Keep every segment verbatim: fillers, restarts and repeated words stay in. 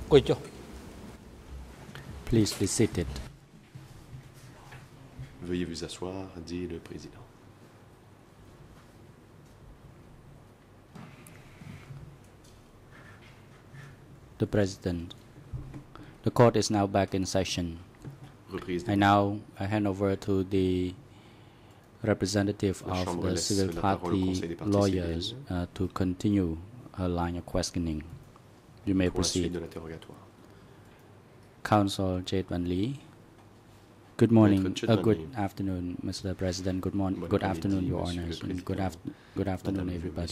Please be seated. Veuillez vous asseoir, dit le président. The President. The court is now back in session. I now I hand over to the representative of the civil party lawyers uh, to continue her line of questioning. You may proceed. Counsel Jade Van Lee. Good morning, uh, good afternoon, Mister President. Good morning, good afternoon, Your Honors, and good, af good afternoon, everybody.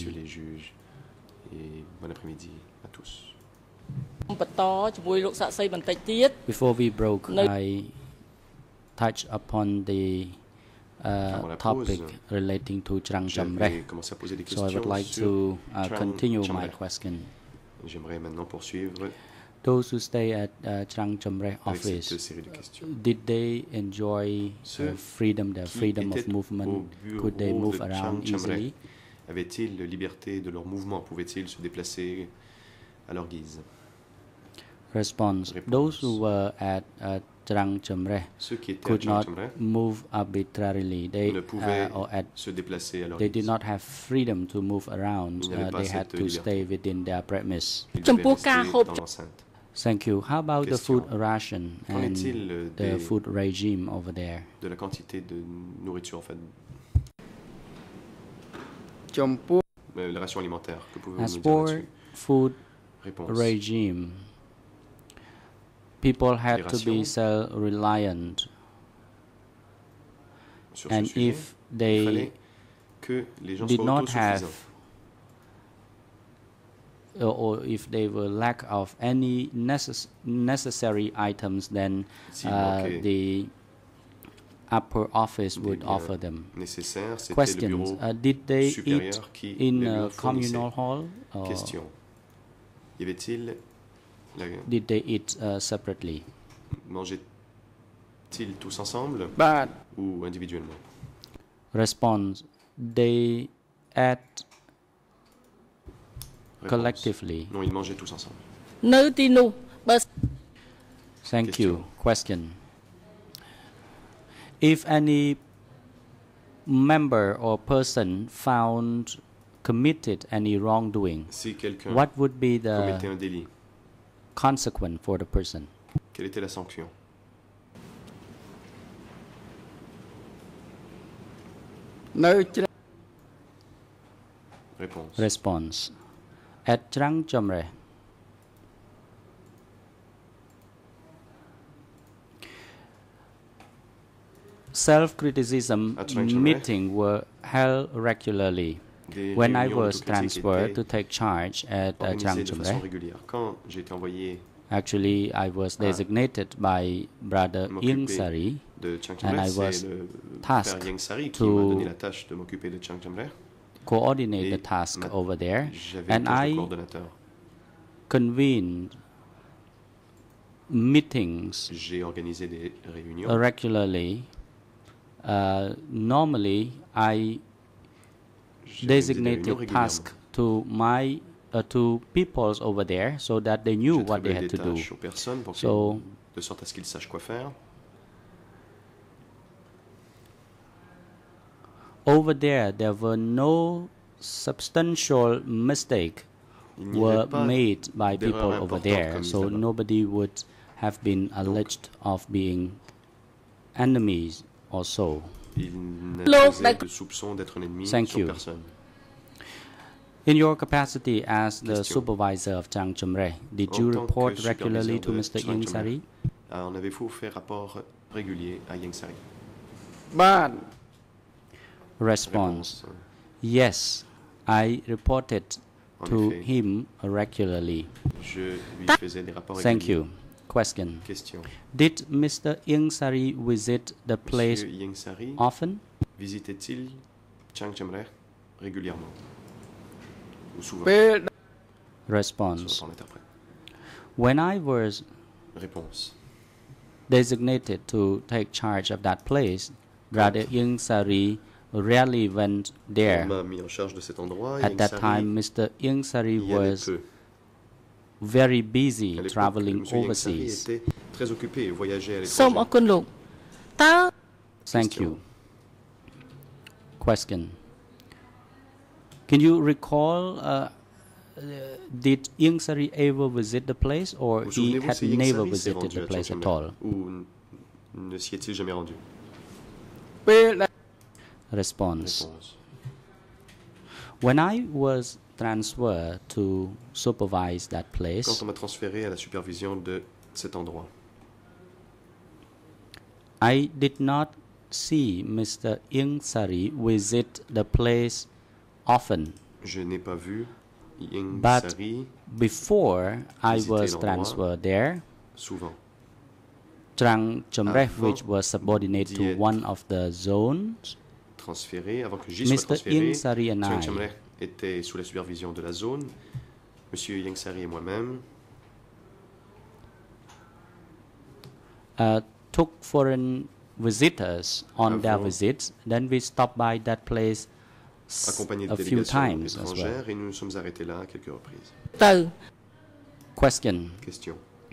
Before we broke, I touched upon the uh, topic relating to Trang Jamreh, so I would like to uh, continue my question. Those who stay at uh, Trang Jamreh office, did they enjoy uh, freedom, their freedom of movement? Could they move around easily? Avaient-ils la liberté de leur mouvement? Pouvaient-ils se déplacer à leur guise? Response. Those who were at uh, Trang Jamreh could not move arbitrarily. They, uh, or at, se déplacer à leur they guise. did not have freedom to move around. Uh, they had to stay within their premise. Thank you. How about the food ration and the food regime over there? De la quantité de nourriture, en fait. Euh, la ration alimentaire. Que pouvez-vous As nous dire for là-dessus? food Réponse. regime, people had Les to be rations. self-reliant, Sur and ce sujet, if il they fallait que les gens did soient not autosuffisants. have, or, or if they were lack of any necess necessary items, then S'il uh, manquait the upper office des would biens offer them. nécessaires, c'était le Questions. bureau Uh, did they eat supérieur qui in les a leur fournissait. communal hall, or Question. Y avait-il la... did they eat uh, separately? mangeaient-ils tous ensemble But ou individuellement? response, they ate Réponse. collectively. Non, ils mangeaient tous ensemble. Thank Question. you. Question. If any member or person found committed any wrongdoing, Si quelqu'un what would be commettait the un délit, consequence for the person? quelle était la sanction? Réponse. Response. At Trang Jamreh, self-criticism At Trang Jamreh, meetings were held regularly. Des When I réunions was d'autocritique transferred to étaient take charge at uh, Trang organisées de façon Jamreh, régulière. Quand j'ai été envoyé actually I was Ah. designated by Brother m'occuper Ieng Sari de Trang and I Jamreh, was c'est le tasked frère Yang Sari qui to m'a donné la tâche de m'occuper de Trang Jamreh. coordinate Et the task ma- over there, J'avais and une tâche de I coordonnateur. convened meetings J'ai organisé des réunions. regularly. Uh, normally, I J'ai organisé des designated réunions régulièrement. tasks to my uh, to peoples over there so that they knew J'ai what they attribué had des to do. tâches aux personnes pour So- qu'ils- de sorte à ce qu'ils sachent quoi faire. Over there, there were no substantial mistake Il n'y were avait pas made by d'erreurs people over importantes there, commises so là-bas. nobody would have been alleged of being enemies or so. Il n'a pas de soupçon d'être un ennemi Thank sur you. personne. In your capacity as the Question. supervisor of Trang Jamreh, did En you tant que report superviseur regularly to de Mister Trang Ieng Jamreh, Sari? Ah, en avez-vous fait rapport régulier à Yang Sari? Response. Réponse. Yes, I reported En to effet, him regularly. je lui faisais des rapports Thank réguliers. you. Question. Question. Did Mister Ieng Sari visit the place Monsieur Yang Sari often? visitait-il Trang Jamreh régulièrement? Ou souvent? Response. Selon l'interprète. When I was Réponse. designated to take charge of that place, Brother Ieng Sari rarely went On there. m'a mis en charge de cet endroit. At Yang that Sari time, Mister Ieng Sari y allait was peu. very busy traveling M. overseas. était très occupé et voyageait à Som l'étranger. akun luk. Ta Thank you. Question. Can you recall, uh, uh, did Ieng Sary ever visit the place, or Vous he souvenez-vous had si Ieng never Sary s'est visited rendu the à place at Changchun all? ou n- ne s'y est-il jamais rendu? ពេលដែល Response. Réponse. When I was transferred to supervise that Quand place, on m'a transféré à la supervision de cet endroit, I did not see Mister Ieng Sary visit the place often. je n'ai pas vu Ieng But Sary before I visiter was l'endroit transferred there, souvent. Trang Chomrech, Avant which was subordinate d'y to être one of the zones, Transféré, avant que j'y sois Mister transféré, Ieng Sary and Chang I Chamrech était sous la supervision de la zone. Monsieur Ieng Sary et moi-même uh, took foreign visitors on their Avant- visits. Then we stopped by that place s- accompagnés de a few délégations times as well. étrangères et nous nous sommes arrêtés là à quelques reprises. ទៅ Question. Question.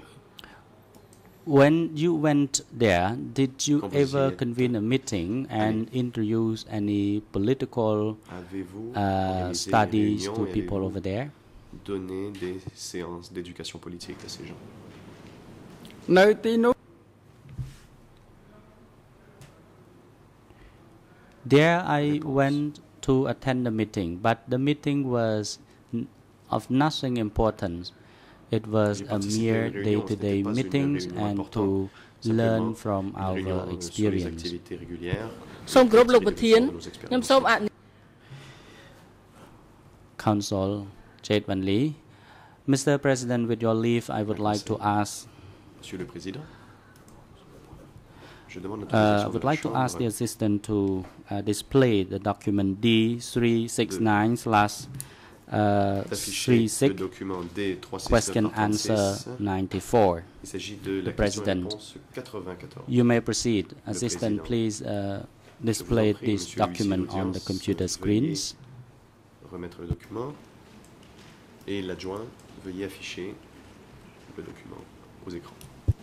When you went there, did you Quand vous y ever êtes convene a meeting and introduce any political Avez-vous uh, organisé une studies réunion to et people avez-vous over there? donné des séances d'éducation politique à ces gens? នៅទីនោះ There I Réponse. went to attend the meeting, but the meeting was n- of nothing importance. It was J'ai a participé à mere une réunion, day-to-day ce n'était pas une meetings réunion and importante, to learn simplement from une our réunion euh, sur les experience. activités régulières. សូមគោរពលោក et ប្រធាន de nos ខ្ញុំ expériences. សូមអនុ Council Chet Van Lee. Mister President, with your leave, I would like to ask Monsieur le Président, je demande Uh, I l'autorisation de would la like to ask the Chambre assistant to uh, display the document D three six nine slash d'afficher le thirty-six document D trois six question answer ninety-four. Il s'agit de la The question-réponse President. quatre-vingt-quatorze. You may proceed. Assistant, Président. please uh, display prie, this Monsieur document l'huissier on the d'audience, computer veuillez screens. Remettre le document et l'adjoint veuillez afficher le document aux écrans.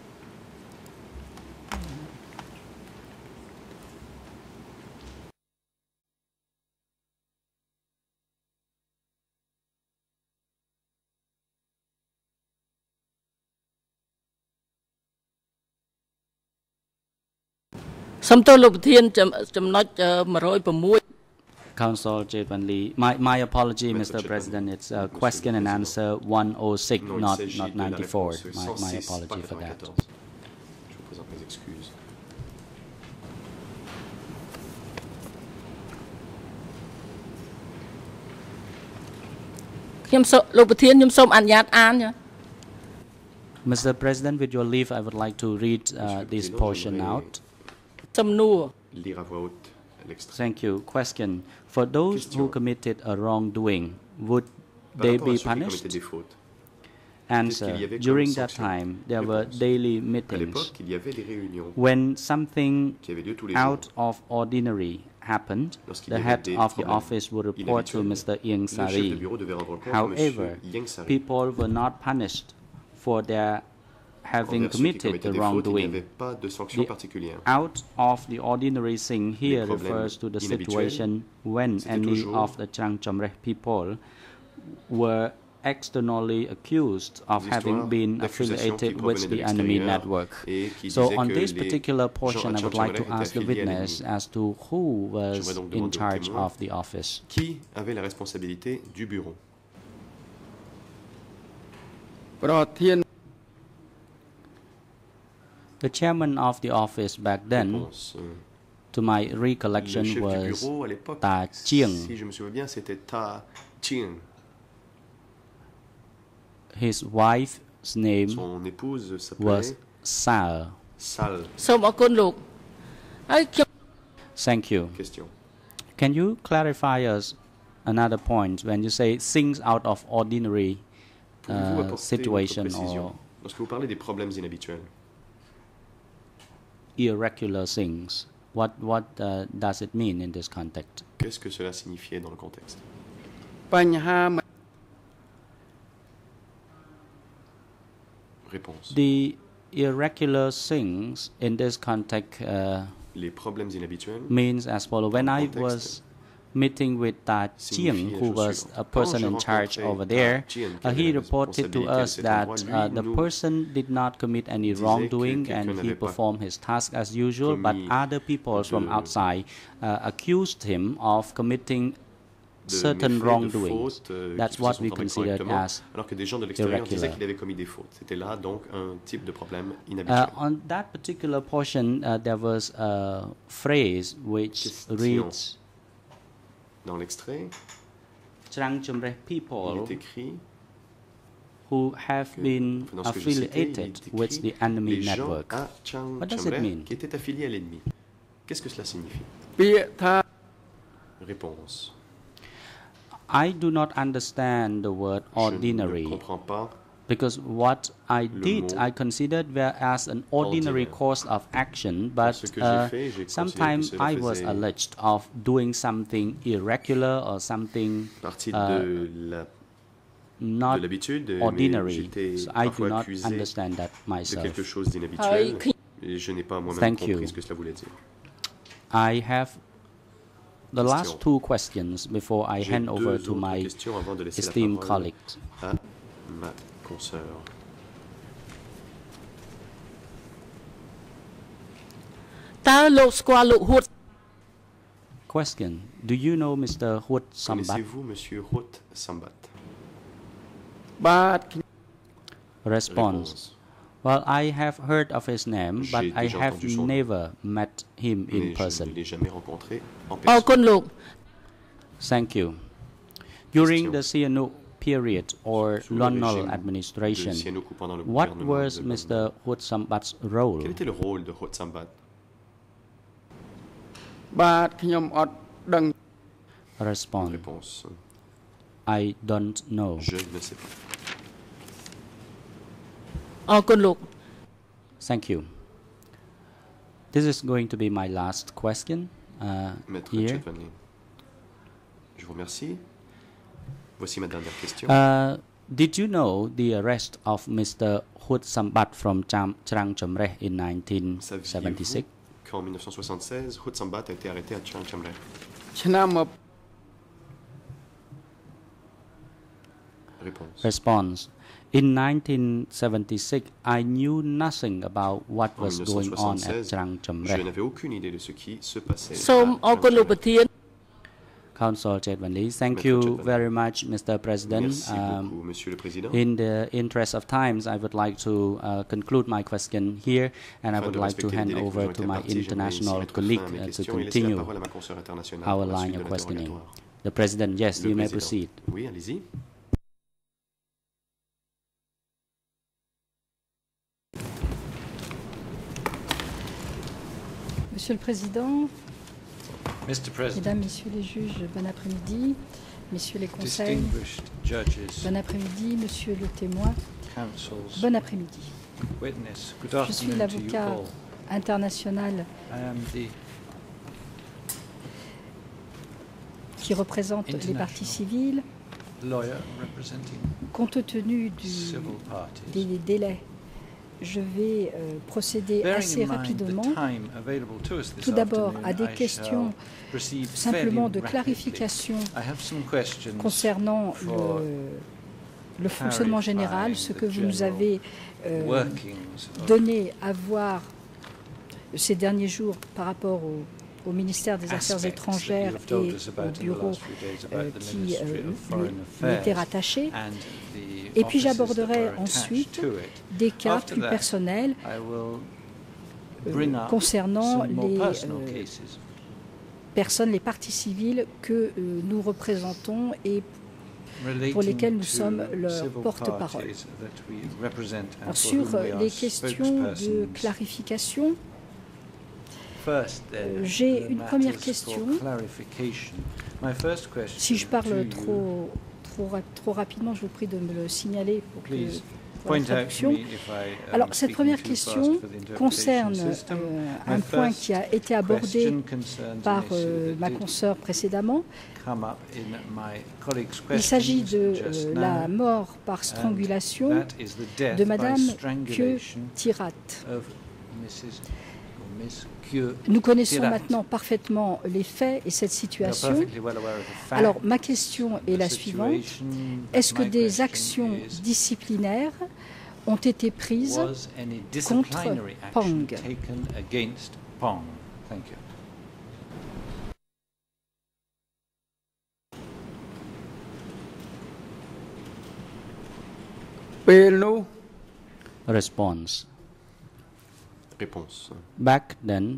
។ សូមទោសលោកប្រធានចំចំណុចអឺone oh six Council Chet Van Lee. My, my apology, Maître Mister Chet Van President. Lee. It's uh, Monsieur question le and Président. answer one oh six, Non, il not, s'agit not de la ninety-four. réponse My, cent my six, apology pas for that. quatre-vingt-quatorze. Je vous présente mes excuses. ខ្ញុំសូមលោកប្រធានខ្ញុំសូមអនុញ្ញាតអាន Mister President, with your leave, I would like to read uh, Monsieur le this Président, portion j'aimerais out. សំណួរ Lire à voix haute l'extrait. Thank you. Question. For those who Question. committed a wrongdoing, would Par they rapport à be ceux qui commettaient punished? des fautes, Answer. qu'il y avait comme During that sanction? time, there were Réponse. daily à meetings. l'époque, il y avait des réunions When something qui avaient lieu tous les out jours. of ordinary happened, Lorsqu'il the y avait head des of the problèmes office would report to inhabituels, Mister Ieng Le chef de Sary. bureau devait rendre compte à However, Monsieur Ieng Sary. people were not punished for their having Envers ceux qui committed commettaient the des fautes, il n'y wrongdoing. avait pas de sanction The particulière. Out of the ordinary thing here problèmes refers to the inhabituels, situation when c'était any toujours of the Trang Chomrech people were externally accused of Des having histoires been d'accusations affiliated qui with provenaient de the enemy l'extérieur network. et qui So disaient on que this les particular gens portion, à I would like to Changchun ask the étaient affiliés à witness l'ennemi. as to who was J'aimerais donc in demander aux charge témoins of the office. Qui avait la responsabilité du bureau? ប្រធាន The chairman of the office back then, Réponse. Euh, to my Le recollection, chef du was bureau à l'époque, Ta Chiang. si je me souviens bien, c'était Ta Chiang. his wife's name Son épouse was s'appelait Sal. Sal. សូមអរគុណលោកហើយខ្ញុំ Thank you. Question. Can you clarify us another point when you say things out of ordinary Pouvez-vous uh, apporter situation votre précision or lorsque vous parlez des problèmes inhabituels? irregular things? What what uh, does it mean in this context? Qu'est-ce que cela signifiait dans le contexte? បញ្ហា Réponse. The irregular things in this context uh, Les problèmes inhabituels means as follows. When I was meeting with Ta Chiang, who was a person in charge over there, uh, he reported to us that uh, the person did not commit any wrongdoing and he performed his task as usual, but other people from outside uh, accused him of committing certain wrongdoing. That's what we considered as irregular. Uh, on that particular portion, uh, there was a phrase which reads, dans l'extrait, Trăng Chom Reh people il est écrit who have que, been dans ce que affiliated cité, with the enemy les gens network. à Chiang What does Chom it Reh mean? qui étaient affiliés à l'ennemi. Qu'est-ce que cela signifie? Réponse. I do not understand the word ordinary. Je ne comprends pas. Because what I did, I considered were as an ordinary course of action, but uh, sometimes I was alleged of doing something irregular or something uh, not ordinary. So I do not understand that myself. Thank you. I have the last two questions before I hand over to my esteemed colleagues. Question. Do you know Mister Hut Sambat? Connaissez-vous Monsieur Hut Sambat? Response. Well, I have heard of his name, but I have never met him in person. Thank you. During the Sihanouk period or Lon Nol administration, what was Mister Hut Sambat's role? Quel était le rôle de Hut Sambat? Response. Réponse. I don't know. Je ne sais pas. Thank you. This is going to be my last question uh, Maître here. Chetvanli. Je vous remercie. Voici ma dernière question. Uh, did you know the arrest of Mister Hut Sambat from Trăng Chom Reh in nineteen seventy-six? Qu'en mille neuf cent soixante-seize, Hut Sambat a été arrêté à Trăng Chom Reh. Réponse. Response. In nineteen seventy-six, I knew nothing about what was going on at Trăng Chom Je Reh. n'avais aucune idée de ce qui se passait. Council Chetvanli, thank you very much, Mister President. Merci beaucoup, Monsieur le Président. In the interest of times, I would like to uh, conclude my question here, and I would like to hand over to my international colleague uh, to continue our line of questioning. The President, yes, you may proceed. Oui, allez-y. Monsieur le Président, Mister President, Mesdames, Messieurs les juges, bon après-midi. Messieurs les conseils, distinguished judges, bon après-midi. Monsieur le témoin, counsels, bon après-midi. witness, good Je suis afternoon to you l'avocat all. international I am the qui représente les parties civiles. lawyer representing Compte tenu du, civil parties. des délais, je vais euh, procéder Bearing assez in mind rapidement. the time available to us this Tout d'abord, à afternoon, des I questions shall proceed simplement fairly de rapidly. clarification I have some questions concernant for le, le fonctionnement général, ce que vous nous avez euh, workings of donné à voir ces derniers jours par rapport au, au ministère des Affaires aspects that étrangères you have et told us au about in the bureau last few days euh, about the qui Ministry euh, of Foreign lui, lui était Affairs rattaché. and the Et puis offices that j'aborderai were attached ensuite to it. des cas After plus that, personnels I will euh, bring up concernant some more les personal euh, cases. personnes, les parties civiles que euh, nous représentons et pour lesquelles nous sommes leur porte-parole. Alors, sur les questions de clarification, euh, j'ai une première question. Si je parle trop, trop, trop rapidement, je vous prie de me le signaler pour que pour la traduction. Alors, cette première question concerne euh, un point qui a été abordé par euh, ma consoeur précédemment. Il s'agit de euh, la mort par strangulation de Madame Kyo Thirat. Nous connaissons maintenant parfaitement les faits et cette situation. Alors, ma question est la suivante. Est-ce que des actions disciplinaires ont été prises contre Pang? Response. Réponse. Back then,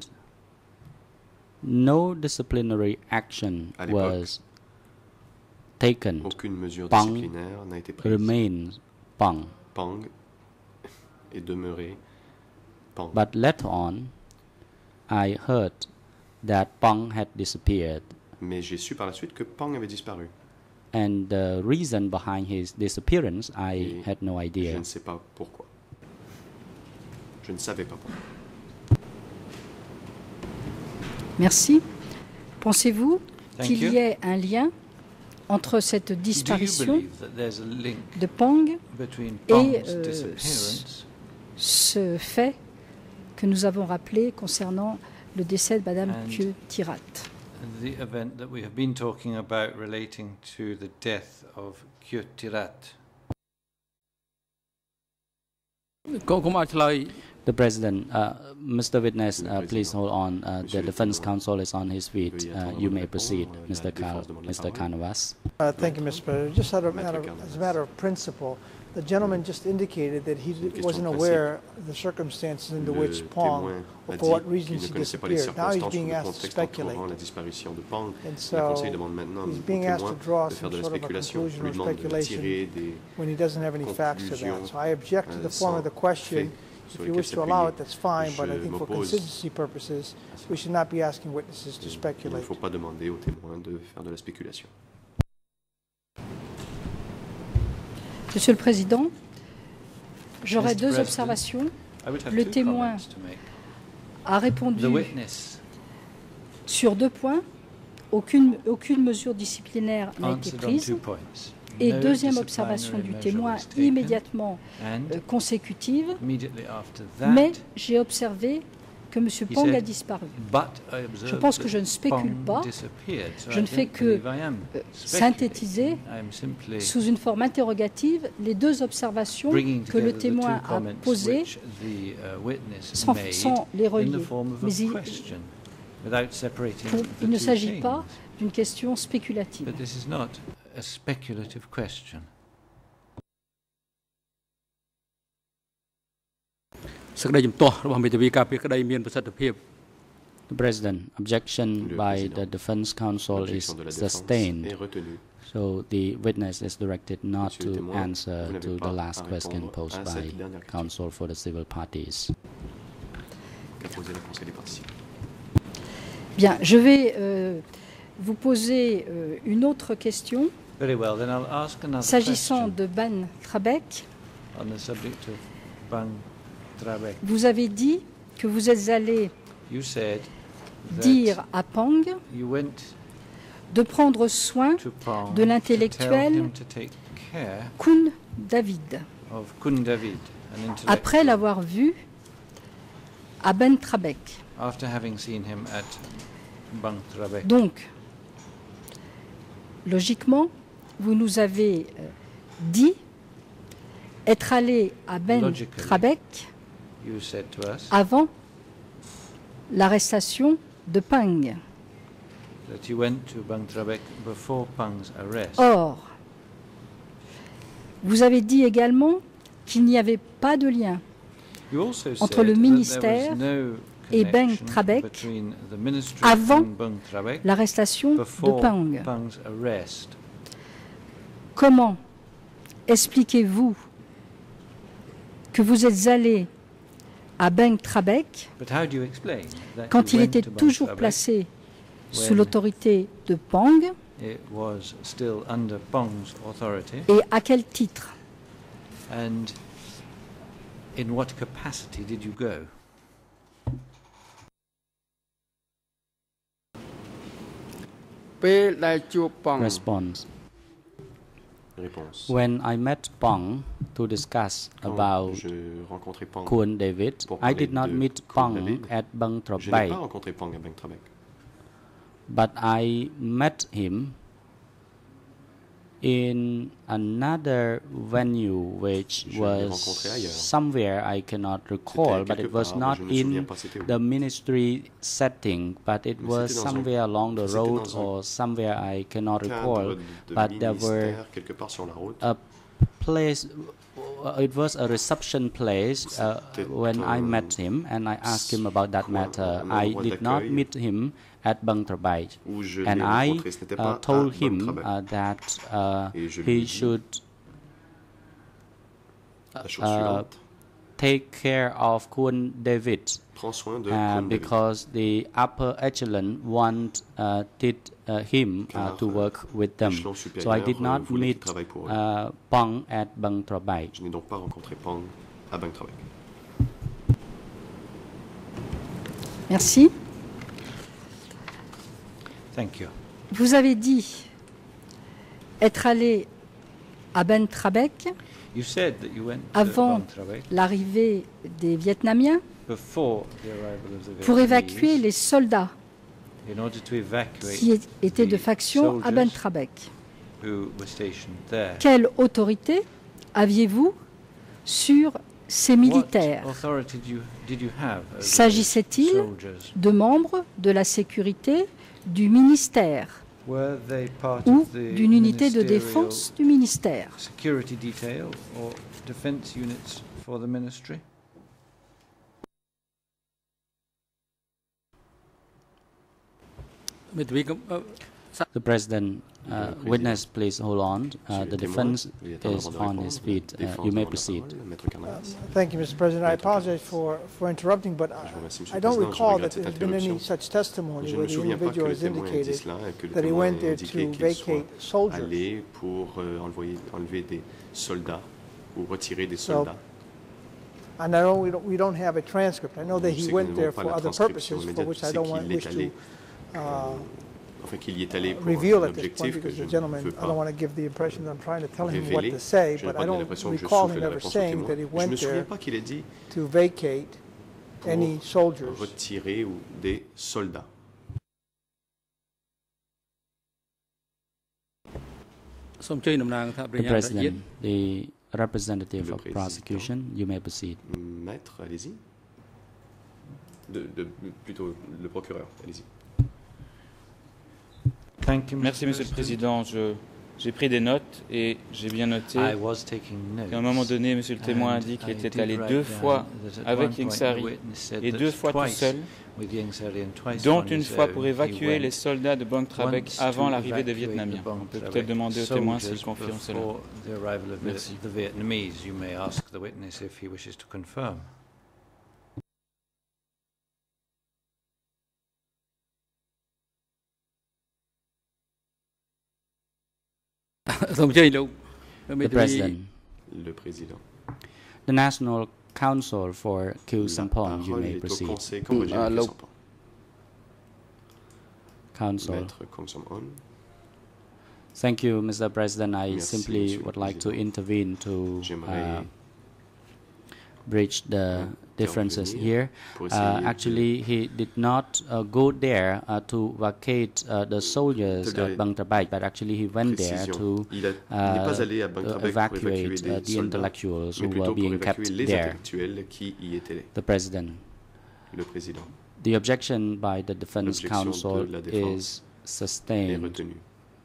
no disciplinary action was taken. Aucune mesure Pang disciplinaire n'a été prise. remains Pang. Pang est demeuré Pang. But later on, I heard that Pang had disappeared. Mais j'ai su par la suite que Pang avait disparu. And the reason behind his disappearance, I Et had no idea. Je ne sais pas pourquoi. Je ne savais pas pourquoi. Merci. Pensez-vous qu'il y ait un lien entre cette disparition de Pang et euh, ce fait que nous avons rappelé concernant le décès de Madame Kyo Thirat? The event that we have been talking about relating to the death of Kyo Thirat. The President, uh, Mister Witness, uh, please hold on. Uh, the Defense Counsel is on his feet. Uh, you may proceed, Mister Kal Mister Kanavas. Uh, thank you, Mister President. Just out of matter, as a matter of principle, the gentleman just indicated that he wasn't aware of the circumstances into which Pang, or for what reasons he disappeared. Now he's being asked to speculate. And so he's being asked to draw some sort of a conclusion or speculation when he doesn't have any facts to that. So I object to the form of the question. If you wish to allow it, that's fine, but I think for consistency purposes, we should not be asking witnesses to speculate. Il ne faut pas demander aux témoins de faire de la spéculation. Monsieur le Président, j'aurais deux observations. Le témoin a répondu sur deux points. Aucune, aucune mesure disciplinaire n'a été prise. Et deuxième observation du témoin immédiatement euh, consécutive, mais j'ai observé que M. Pang a disparu. Je pense que je ne spécule pas, je ne fais que euh, synthétiser sous une forme interrogative les deux observations que le témoin a posées sans, sans les relier. Mais il, pour, il ne s'agit pas d'une question spéculative. A speculative question. The President, objection by the Defense Counsel is sustained. So the witness is directed not to answer to the last question posed by counsel for the civil parties. Bien, je vais euh, vous poser euh, une autre question. Very well, then I'll ask another S'agissant question de Ban Trabek, on the subject of Bang Trabek. Vous avez dit que vous êtes allé You said dire à Pang you went de prendre soin to Pang de to tell l'intellectuel him to take care Kun David, of Kun David, an intellectual, après l'avoir vu à Ben Trabek. after having seen him at Bang Trabek. Donc, logiquement, vous nous avez euh, dit être allé à Ben Logically, Trabek You said to us avant l'arrestation de Pang. that you went to Bang Trabek before Pang's arrest. Or, vous avez dit également qu'il n'y avait pas de lien You also entre said le that ministère there was no et Bang connection Trabek between the ministry avant and Bang Trabek l'arrestation de before Pang. Pang's arrest. Comment expliquez-vous que vous êtes allé à Bang Trabek But how do you explain that quand you il went était to Bang toujours Trabek placé sous when l'autorité de Pang it was still under Pang's authority, et à quel titre? and in what capacity did you go? Response. Réponse. When I met Pong to discuss Quand about je rencontrais Pang Kwon David, pour I parler did not de meet Kwon Pong David, at Bang je n'ai Trabai, pas rencontré Pang à Bang Trabek. but I met him in another venue which Je l'ai was rencontré ailleurs. somewhere I cannot recall, but quelque it was part, mais not je ne me souviens in pas c'était où. the ministry setting, but it Mais was c'était dans un- somewhere along the mais c'était road dans un or somewhere I cannot recall, Cadre de but there were ministère quelque part sur la route. a place, uh, it was a reception place uh, C'était when I un- met him, and I asked him about that coin, matter. un I endroit did not d'accueil meet him at Bang Trabai, Où je and l'ai I rencontré, ce n'était uh, pas à told Bang him Trabek. uh, that uh, Et je lui ai he dit should la chose uh, suivante. take care of Kwon David Prends soin de uh, Kwon David. because the upper echelon wanted uh, did, uh, him uh, Car, to euh, work with them. l'échelon So I supérieur, did euh, not voulait qu'il meet travaille pour eux. uh, Pong at Bang Trabai. Je n'ai donc pas rencontré Pang à Bang Trabek. Merci. Thank you. Vous avez dit être allé à Ben Trabek You said that you went to avant Bang Trabek l'arrivée des Vietnamiens before the arrival of the pour Vietnamese évacuer les soldats in order to evacuate qui étaient de the faction à Ben soldiers Trabek. who were stationed there. Quelle autorité aviez-vous sur ces militaires? What authority did you, did you have over those S'agissait-il soldiers? de membres de la sécurité du ministère Were they part ou of the d'une unité de ministerial défense du ministère? security detail or defense units for the ministry? The President, uh, witness, please hold on. Uh, the defense is on his feet. Uh, you may proceed. Thank you, Mister President. I apologize for, for interrupting, but I, I don't recall that there's been any such testimony where the individual has indicated that he went there to vacate soldiers. Aller pour euh, envoyer, enlever des soldats ou retirer des So, soldats. And I know we don't, we don't have a transcript. I know that Je he sais que went nous there n'avons pas for la other transcription purposes, for immédiate. which Je I sais don't qu'il want, est wish allé, to uh, enfin qu'il y est allé pour reveal un at this point, objectif que because je the ne gentleman, veux I don't pas want to give the impression that I'm trying to tell him what révéler. to say, Je n'ai but pas I donné don't l'impression que je recall souffle him la ever réponse au saying témoin. that he Je ne me went souviens there pas qu'il ait dit to vacate any soldiers. retirer ou des soldats. The President, the representative Le of président. prosecution, you may proceed. Maître, allez-y. De, de, plutôt le procureur, allez-y. Thank you, Merci, Monsieur le Président. Je- J'ai pris des notes et j'ai bien noté I was taking notes. qu'à un moment donné, Monsieur le témoin And indique qu'il I était did allé write deux down fois that at avec one point Ieng-Sary the witness said et that deux fois tout twice seul, with Ieng-Sary and twice dont on une his fois own, pour he évacuer les went soldats de Bang Trabek once avant to l'arrivée des evacuate the Vietnamiens. Bang On peut Trabek peut-être demander au témoin s'il soldiers confirme cela. before the arrival of the, the Vietnamese. You may ask the witness if he wishes to confirm. The President, Le président. the National Council for Khieu La Samphan, you parole may est au proceed. conseil cambodgien Ah, de là- Sampan. Council. Maître Kong Som-on. Thank you, Mister President. I Merci, simply Monsieur le would like to Président. intervene to J'aimerais uh, bridge the differences intervenir here. pour Uh, essayer de- actually, he did not uh, go there uh, to vacate uh, the soldiers de- at Bang Trabek, but actually he went there Précision. to Il a- il n'est pas uh, allé à Bang uh, Trabek pour évacuer evacuate des uh, the soldats, intellectuals mais who plutôt were pour being évacuer kept les there. intellectuels qui y étaient. The President. Le président The objection by the Defense L'objection Council de la défense is est sustained. retenu.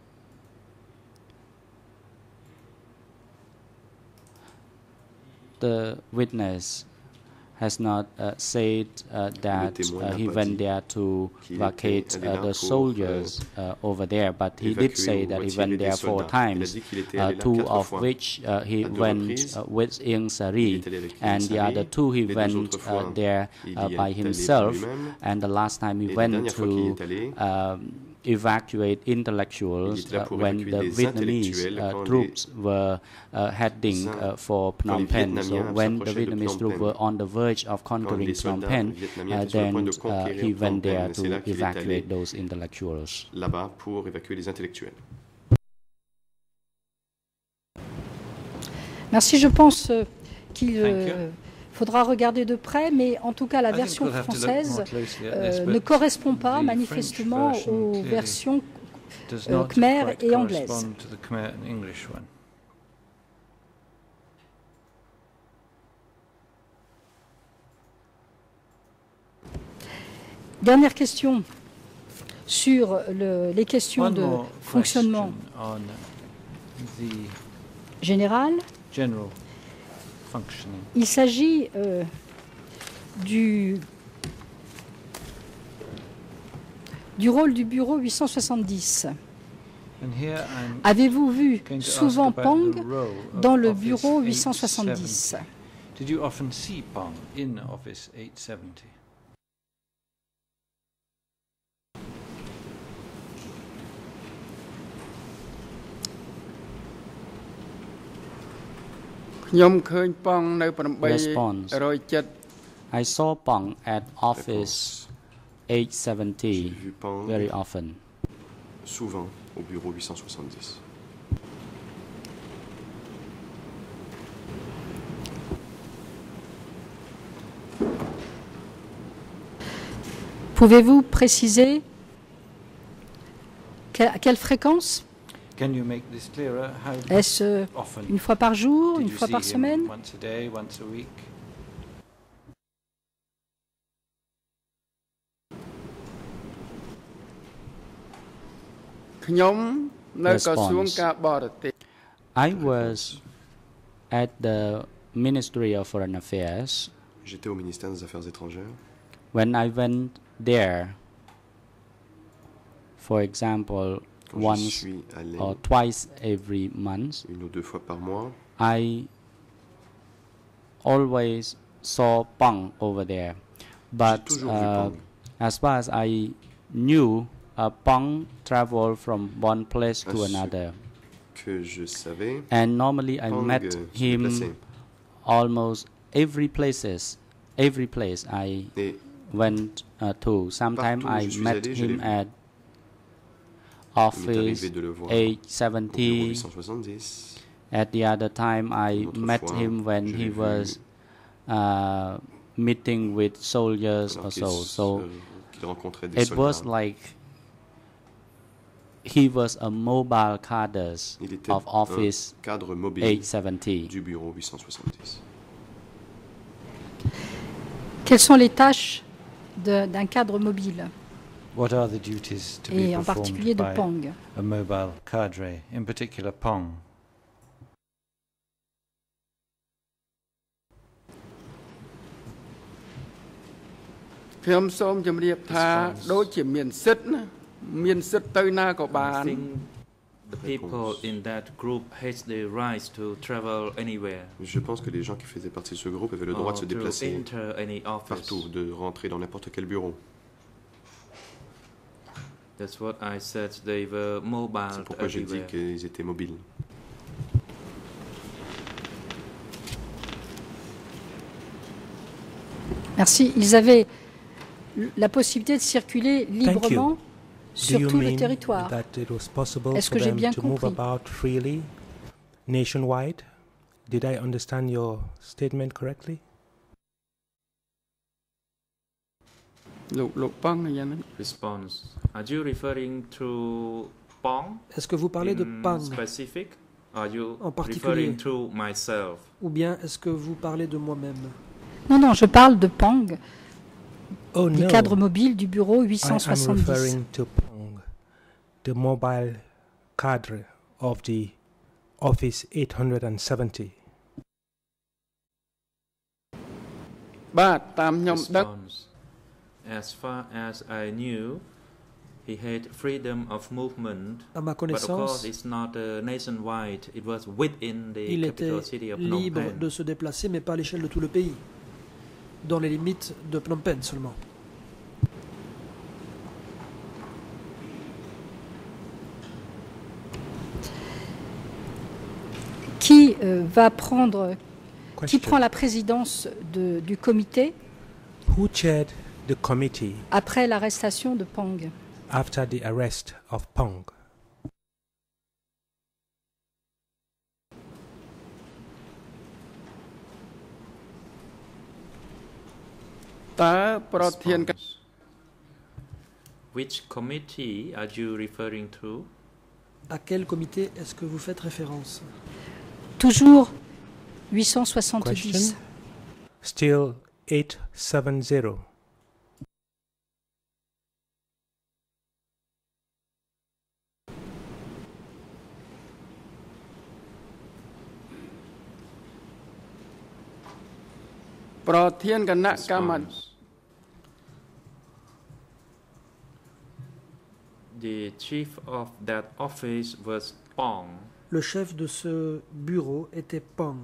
The witness has not uh, said uh, that témoin uh, n'a he pas went dit there to qu'il vacate était allé uh, là the pour, soldiers uh, over there, but he did évacuer say ou that he retirer went des there four soldats. Il a times, dit qu'il était uh, allé là two quatre of fois. which uh, he À deux went reprises, uh, with Ieng il Sary, est allé avec and Ieng the Sary. other two he Les deux went autres uh, fois, there il uh, y est by allé himself, lui-même. and the last time he Et la went dernière fois qu'il y to est allé, um, evacuate intellectuals uh, when the Vietnamese uh, troops were uh, heading uh, for Phnom Penh. So when the Vietnamese troops were on the verge of conquering Phnom Penh, uh, then uh, he went there to evacuate those intellectuals. Là-bas pour évacuer les intellectuels. Merci, je pense euh, qu'il euh, faudra regarder de près, mais en tout cas la version française euh, ne correspond pas manifestement aux versions euh, khmer et anglaises. Dernière question sur le, les questions de fonctionnement général. Il s'agit euh, du, du rôle du bureau huit cent soixante-dix. Avez-vous vu souvent Pang dans le bureau huit cent soixante-dix? Did you often see Pang in Office eight seventy? Response. I saw Pang at Office eight seventy very often. Souvent au bureau huit cent soixante-dix. Pouvez-vous préciser à quelle fréquence? Est-ce une fois par jour, une fois par semaine? Response. I was at the Ministry of Foreign Affairs. J'étais au ministère des Affaires étrangères. When I went there, for example, Quand once or twice every month, une ou deux fois par mois, I always saw Pang over there. But uh, as far as I knew, uh, Pang traveled from one place to another. Que je savais, and normally I Pang met him almost every places, every place I Et went uh, to. Sometimes I met allé, him at Office eight seventy. At the other time, I met fois, him when he was uh, meeting with soldiers or so. So it was like he was a mobile cadre of Office eight seventy. Du bureau huit cent soixante-dix. Quelles sont les tâches d'un cadre mobile? What are the duties to Et be en particulier de by Pang? A mobile cadre, in particular Pang? I think the people in that group has the right to travel anywhere. Je pense que les gens qui faisaient partie de ce groupe avaient le droit de se déplacer partout, de rentrer dans n'importe quel bureau. That's what I said. They were mobile. C'est pourquoi j'ai dit qu'ils étaient mobiles. Merci. Ils avaient la possibilité de circuler librement sur tout le territoire. Est-ce que j'ai bien compris? Freely, nationwide? Did I understand your statement correctly? Response. Are you referring to Pang? Est-ce que vous parlez de Pang specific? Are you en particulier? Referring to myself? Ou bien est-ce que vous parlez de moi-même? Non, non, je parle de Pang, oh, des no. cadres mobiles du bureau huit cent soixante-dix. I am referring to Pang, the mobile cadre of the Office eight seventy. Response. As far as I knew, he had freedom of movement, à ma but of course connaissance, it's not uh, nationwide. It was within the il capital était city of Phnom libre Penh. de se déplacer, mais pas à l'échelle de tout le pays, dans les limites de Phnom Penh seulement. qui euh, va prendre, Question. qui prend la présidence de, du comité Who chaired the committee après l'arrestation de Pang? After the arrest of Pang. តើប្រធាន Which committee are you referring to? À quel comité est-ce que vous faites référence? Toujours huit cent soixante-dix. Question? Still eight seventy. ប្រធានគណៈកម្មការ The chief of that office was Pong. Le chef de ce bureau était Pang.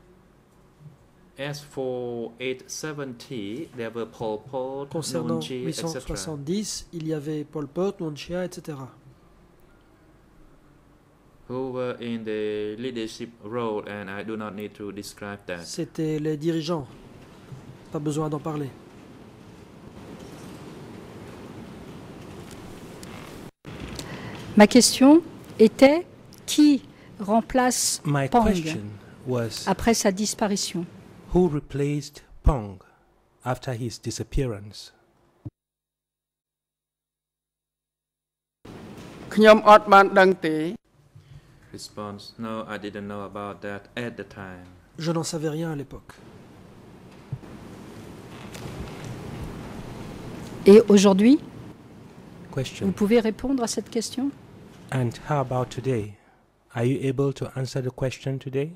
As for eight seventy, there were Pol Pot, Concernant Nuon Chea, huit cent soixante-dix, il y avait Pol Pot, Nuon Chea, et cetera. Who were in the leadership role, and I do not need to describe that. C'étaient les dirigeants. Pas besoin d'en parler. Ma question était qui remplace My Pang was après sa disparition? Who replaced Pang after his disappearance? ខ្ញុំអត់បានដឹងទេ Response: No, I didn't know about that at the time. Je n'en savais rien à l'époque. Et aujourd'hui, Question. vous pouvez répondre à cette question? And how about today? Are you able to answer the question today?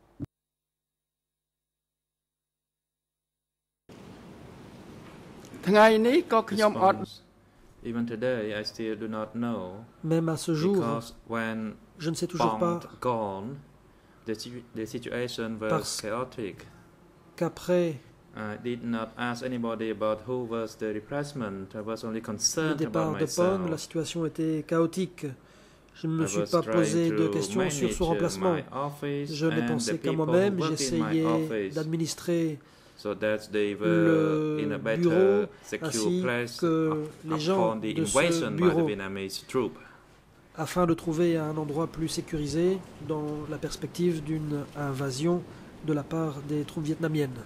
Response: Even today, I still do not know. Même à ce jour, because when je ne sais toujours pas gone, the, the situation was chaotic. Qu'après I did not ask anybody about who was the replacement. I was only concerned le départ about de myself. Pang, la situation était chaotique. Je ne me I suis was pas trying posé de to questions sur son manage, uh, remplacement. my office Je n'ai and pensé the qu'à people moi-même, who work in my j'essayais office, d'administrer so that they were in a le better, bureau secure ainsi place que les gens upon the de ce invasion by the bureau, Vietnamese troops. afin de trouver un endroit plus sécurisé dans la perspective d'une invasion de la part des troupes vietnamiennes.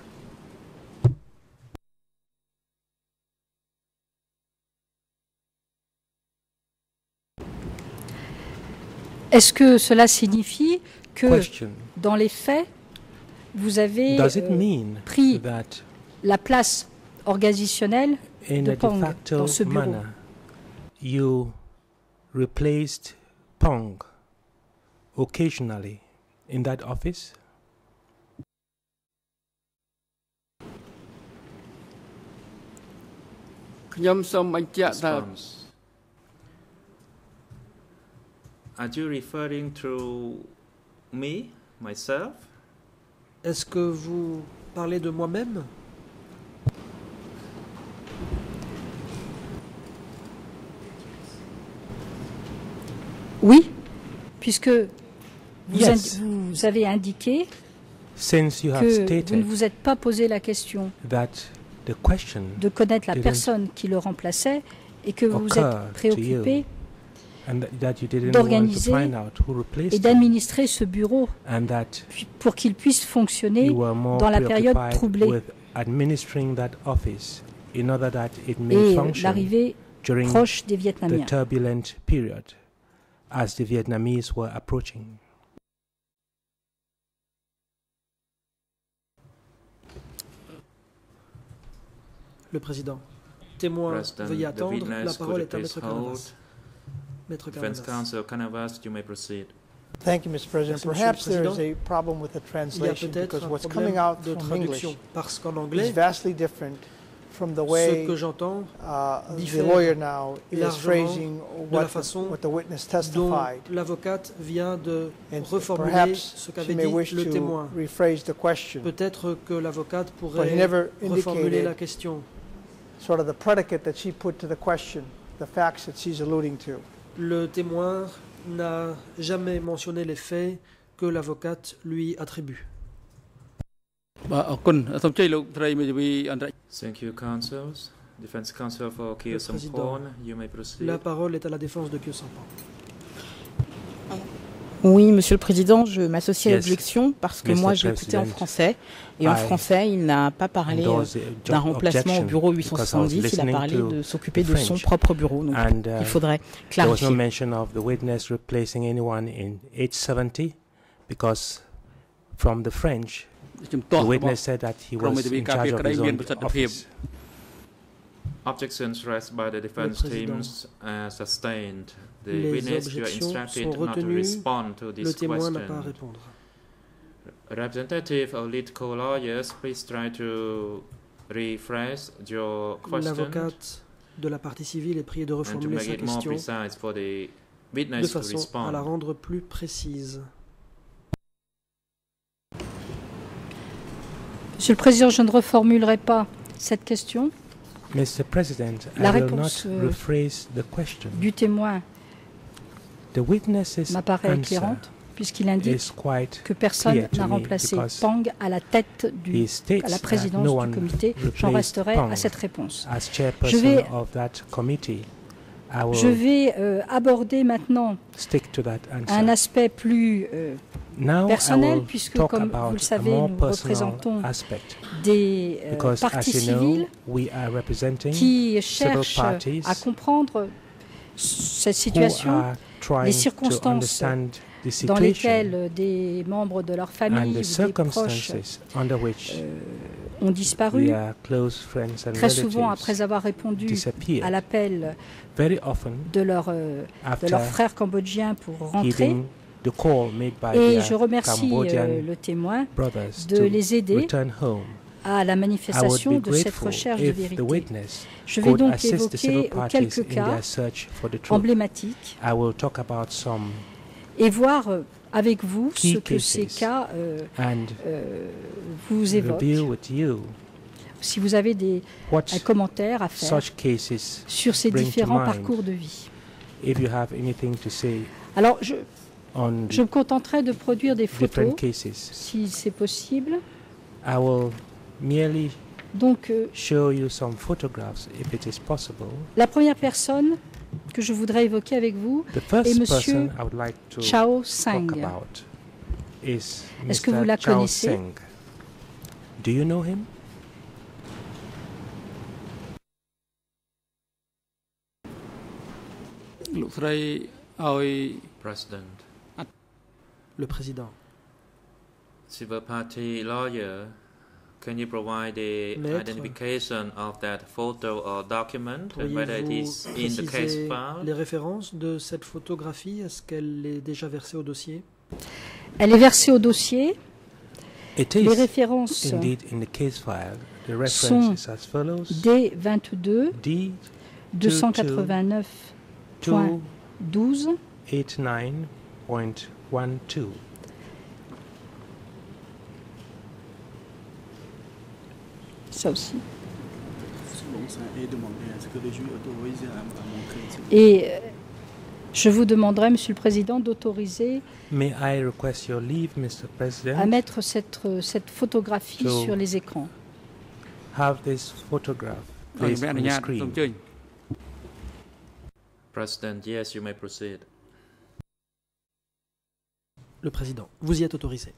Est-ce que cela signifie que, Question. dans les faits, vous avez Does it euh, mean pris that la place organisationnelle in de a de Pang facto dans ce bureau? manner you replaced Pang occasionally in that office? Response: Are you referring to me, myself? Est-ce que vous parlez de moi-même? Oui, puisque vous, Yes. indi- vous avez indiqué Since you have que vous ne stated vous êtes pas posé la question that the question de connaître la didn't personne qui le remplaçait et que vous vous occur êtes préoccupé and that you didn't want to d'organiser find out who replaced et him, d'administrer ce bureau and that puis- pour qu'il puisse fonctionner you were more dans la période preoccupied troublée with administering that office in order that it may et function l'arrivée during proche des the Vietnamiens. turbulent period as the Vietnamese were approaching. Le président. Témoin, President, veuillez the attendre. witness, La parole could est à you Maître please hold? Canavas. Maître Defense Canavas. Counsel Canavas, you may proceed. Thank you, Mister President. Merci, Monsieur le Perhaps there is Président. a problem with the Il y a translation peut-être because un what's coming problème out de from traduction English parce qu'en is anglais, vastly different from the ce way que j'entends uh, the diffère lawyer now is largement phrasing de la what the, façon what the witness dont testified. l'avocate vient de And reformuler perhaps ce she qu'avait may dit wish le to témoin. rephrase the question. Peut-être que l'avocate But he pourrait never reformuler indicated la question. sort of the predicate that she put to the question, the facts that she's alluding to. Le témoin n'a jamais mentionné les faits que l'avocate lui attribue. Thank you, counsels. Defense counsel for Kyo Sampon, you may proceed. La parole est à la défense de Kyo Sampon. Oui, Monsieur le Président, je m'associe à Yes. l'objection parce que Mister moi j'ai écouté en President, français et en I français il n'a pas parlé endorse euh, the d'un remplacement au objection bureau huit cent because I was soixante-dix, il a listening parlé to de s'occuper the de son French. propre bureau, donc And, uh, il faudrait there was no clarifier. mention of the witness replacing anyone in eight seventy because from the French, the witness said that he was in charge of his own office. Objections raised by the defense teams are sustained. The Les witness, you are objections instructed sont not to retenues. respond to Le this témoin n'a pas à question. répondre. Representative of lead co-lawyers, please try to rephrase your question L'avocate de la partie civile est priée de and to reformuler make sa it more question precise for the de witness to façon à respond. la rendre plus précise. Monsieur le Président, je ne reformulerai pas cette question Mister President, La I will réponse, not euh, rephrase the question. du témoin The witness's m'apparaît answer éclairante puisqu'il indique is quite que personne clear to n'a me remplacé because Pang à la tête du, he states à la that présidence no du one comité. J'en replaced resterai Pang à cette réponse. as Je chairperson vais, of that committee. I will je vais euh, aborder maintenant stick to that answer. un aspect plus euh, Now personnel, I will puisque, talk comme about vous le a savez, more nous personal représentons aspect. des euh, Because partis as you know, civils we are representing qui several cherchent parties à comprendre cette who situation, are trying les to circonstances understand the dans situation lesquelles des membres de leur and famille the ou des proches circumstances under which euh, ont disparu, we are close friends and très souvent relatives après avoir répondu disappeared. à l'appel Very often, de leur, euh, de after leur frère cambodgien pour rentrer. heeding the call made by Et their je remercie Cambodian euh, le témoin brothers de to les aider return home. à la I would manifestation be de cette grateful recherche de if the vérité. witness Je vais could donc assist the civil évoquer parties quelques in cas their search for the truth. emblématiques I will talk about some et voir euh, avec vous key ce que ces cases cas euh, and euh, vous évoquent. review with you Si vous avez des what un commentaire à faire such cases sur ces bring to différents mind. parcours de vie. If you have anything to say Alors, je, on je me contenterai de produire des different photos, cases, si c'est possible. I will merely Donc, euh, show you some photographs if it is possible. la première personne que je voudrais évoquer avec vous The first est Monsieur person I would like to Chao talk Sang. about is Est-ce que vous Mister la Chao connaissez? Seng. Do you know him? President, Le président. civil party lawyer, can you provide the Maître, identification of that photo or document and whether it is Pourriez-vous in the case préciser file? les références de cette photographie? Est-ce qu'elle est déjà versée au dossier? Elle est versée au dossier. It Les is références indeed in the case file. The sont reference is as follows. D vingt-deux D deux cent quatre-vingt-neuf point douze eighty-nine point twelve. Ça aussi. Et euh, je vous demanderai, Monsieur le Président, d'autoriser May I request your leave, Mister President, à mettre cette, euh, cette photographie So- sur les écrans. have this photograph placed on the screen. President, yes, you may proceed. Le président. Vous y êtes autorisé.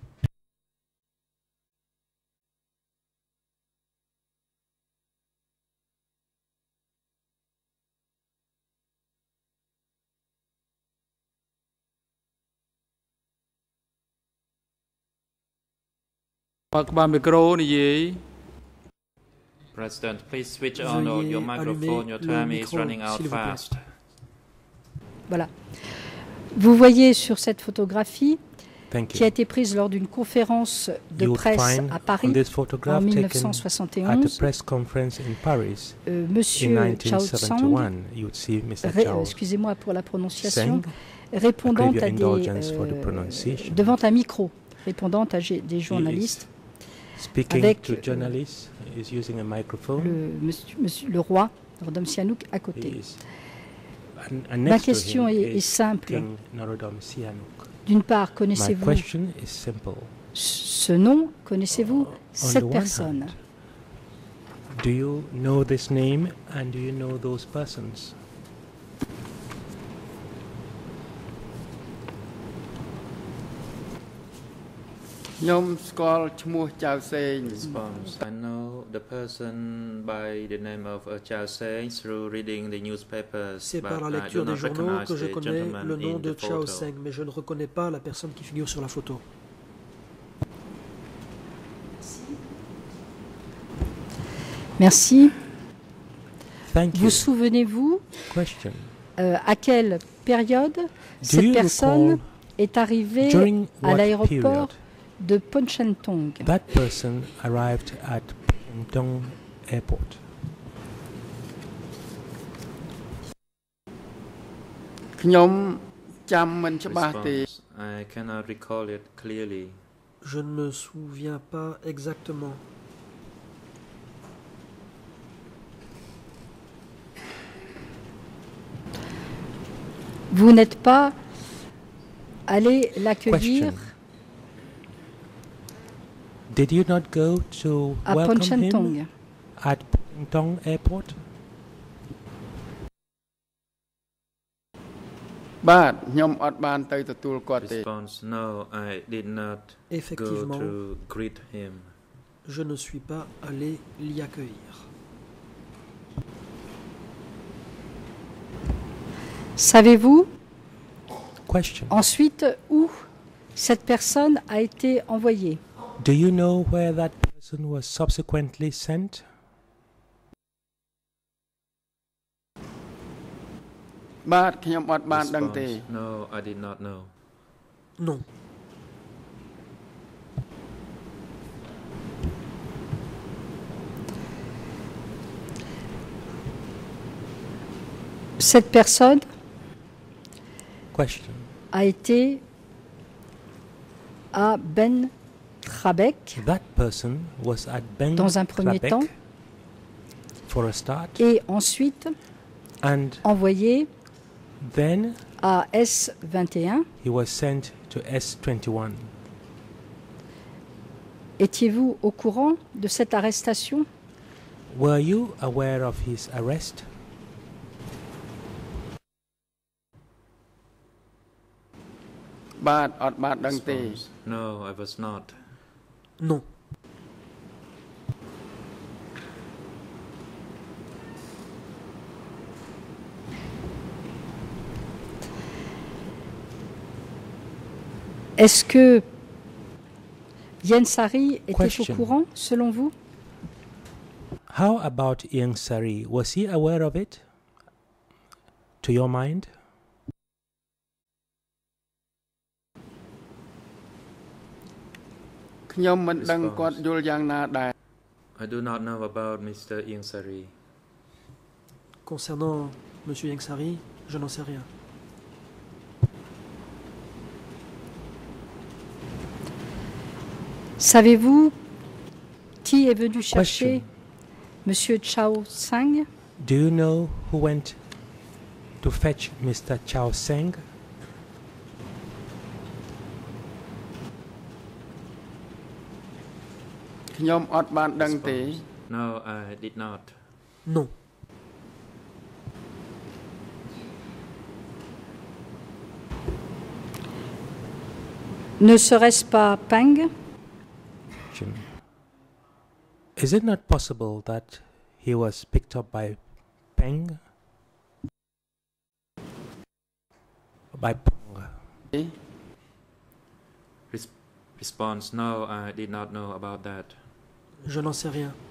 President, please switch on Veuillez your microphone. Your allumer le time is micro, running out s'il vous plaît. fast. Voilà. Vous voyez sur cette photographie Thank qui a you. été prise lors d'une conférence de You would presse find à on Paris this en photograph mille neuf taken cent soixante et at a onze. press conference in Paris Euh, in Monsieur nineteen Chao Sang, seventy-one. You would see Mister ré- euh, Chao excusez-moi pour la prononciation, Seng. répondant I crave à your des indulgence for the euh, pronunciation. devant un micro, répondant à gé- des He journalistes. is speaking avec, to euh, journalists, is using a microphone. Le, monsieur, monsieur- le roi, Rodom Sihanouk, à côté. He is Ma question est, est simple. D'une part, connaissez-vous ce nom? Connaissez-vous cette personne? Do you know this name and do you know those persons? Response. I know the person by the name of uh, Chao Seng through reading the newspapers. C'est par la lecture des journaux que je connais le nom de Chao Seng, mais je ne reconnais pas la personne qui figure sur la photo. Merci. Thank you. Vous souvenez-vous euh, à quelle période cette personne est arrivée à l'aéroport de Ponchentong? That person arrived at Ponchentong Airport. Response. I cannot recall it clearly. Je ne me souviens pas exactement. Vous n'êtes pas allé l'accueillir Did you not go to à welcome Ponchentong? him at Ponchentong Airport? Response. No, I did not go to greet him. Je ne suis pas allé l'y accueillir. Savez-vous Question. ensuite où cette personne a été envoyée? Do you know where that person was subsequently sent? Response. No, I did not know. Non. Cette personne Question. a été à Ben Trabek That person was at Ben dans un premier Trabek temps for a start, et ensuite and envoyé then à S vingt et un. he was sent to S twenty-one. Étiez-vous au courant de cette arrestation? Were you aware of his arrest? Response. No, I was not. Non. Est-ce que Ieng Sary était Question. au courant, selon vous? How about Ieng Sary? Was he aware of it? To your mind? Response. I do not know about Mister Ieng Sary. Concernant M. Ieng Sary, je n'en sais rien. Savez-vous qui est venu chercher M. Chao Seng? Do you know who went to fetch Mister Chao Seng? Response. No, I did not. Non. Ne serait-ce pas Peng? Is it not possible that he was picked up by Peng? By Peng? Res- response. No, I did not know about that. Je n'en sais rien.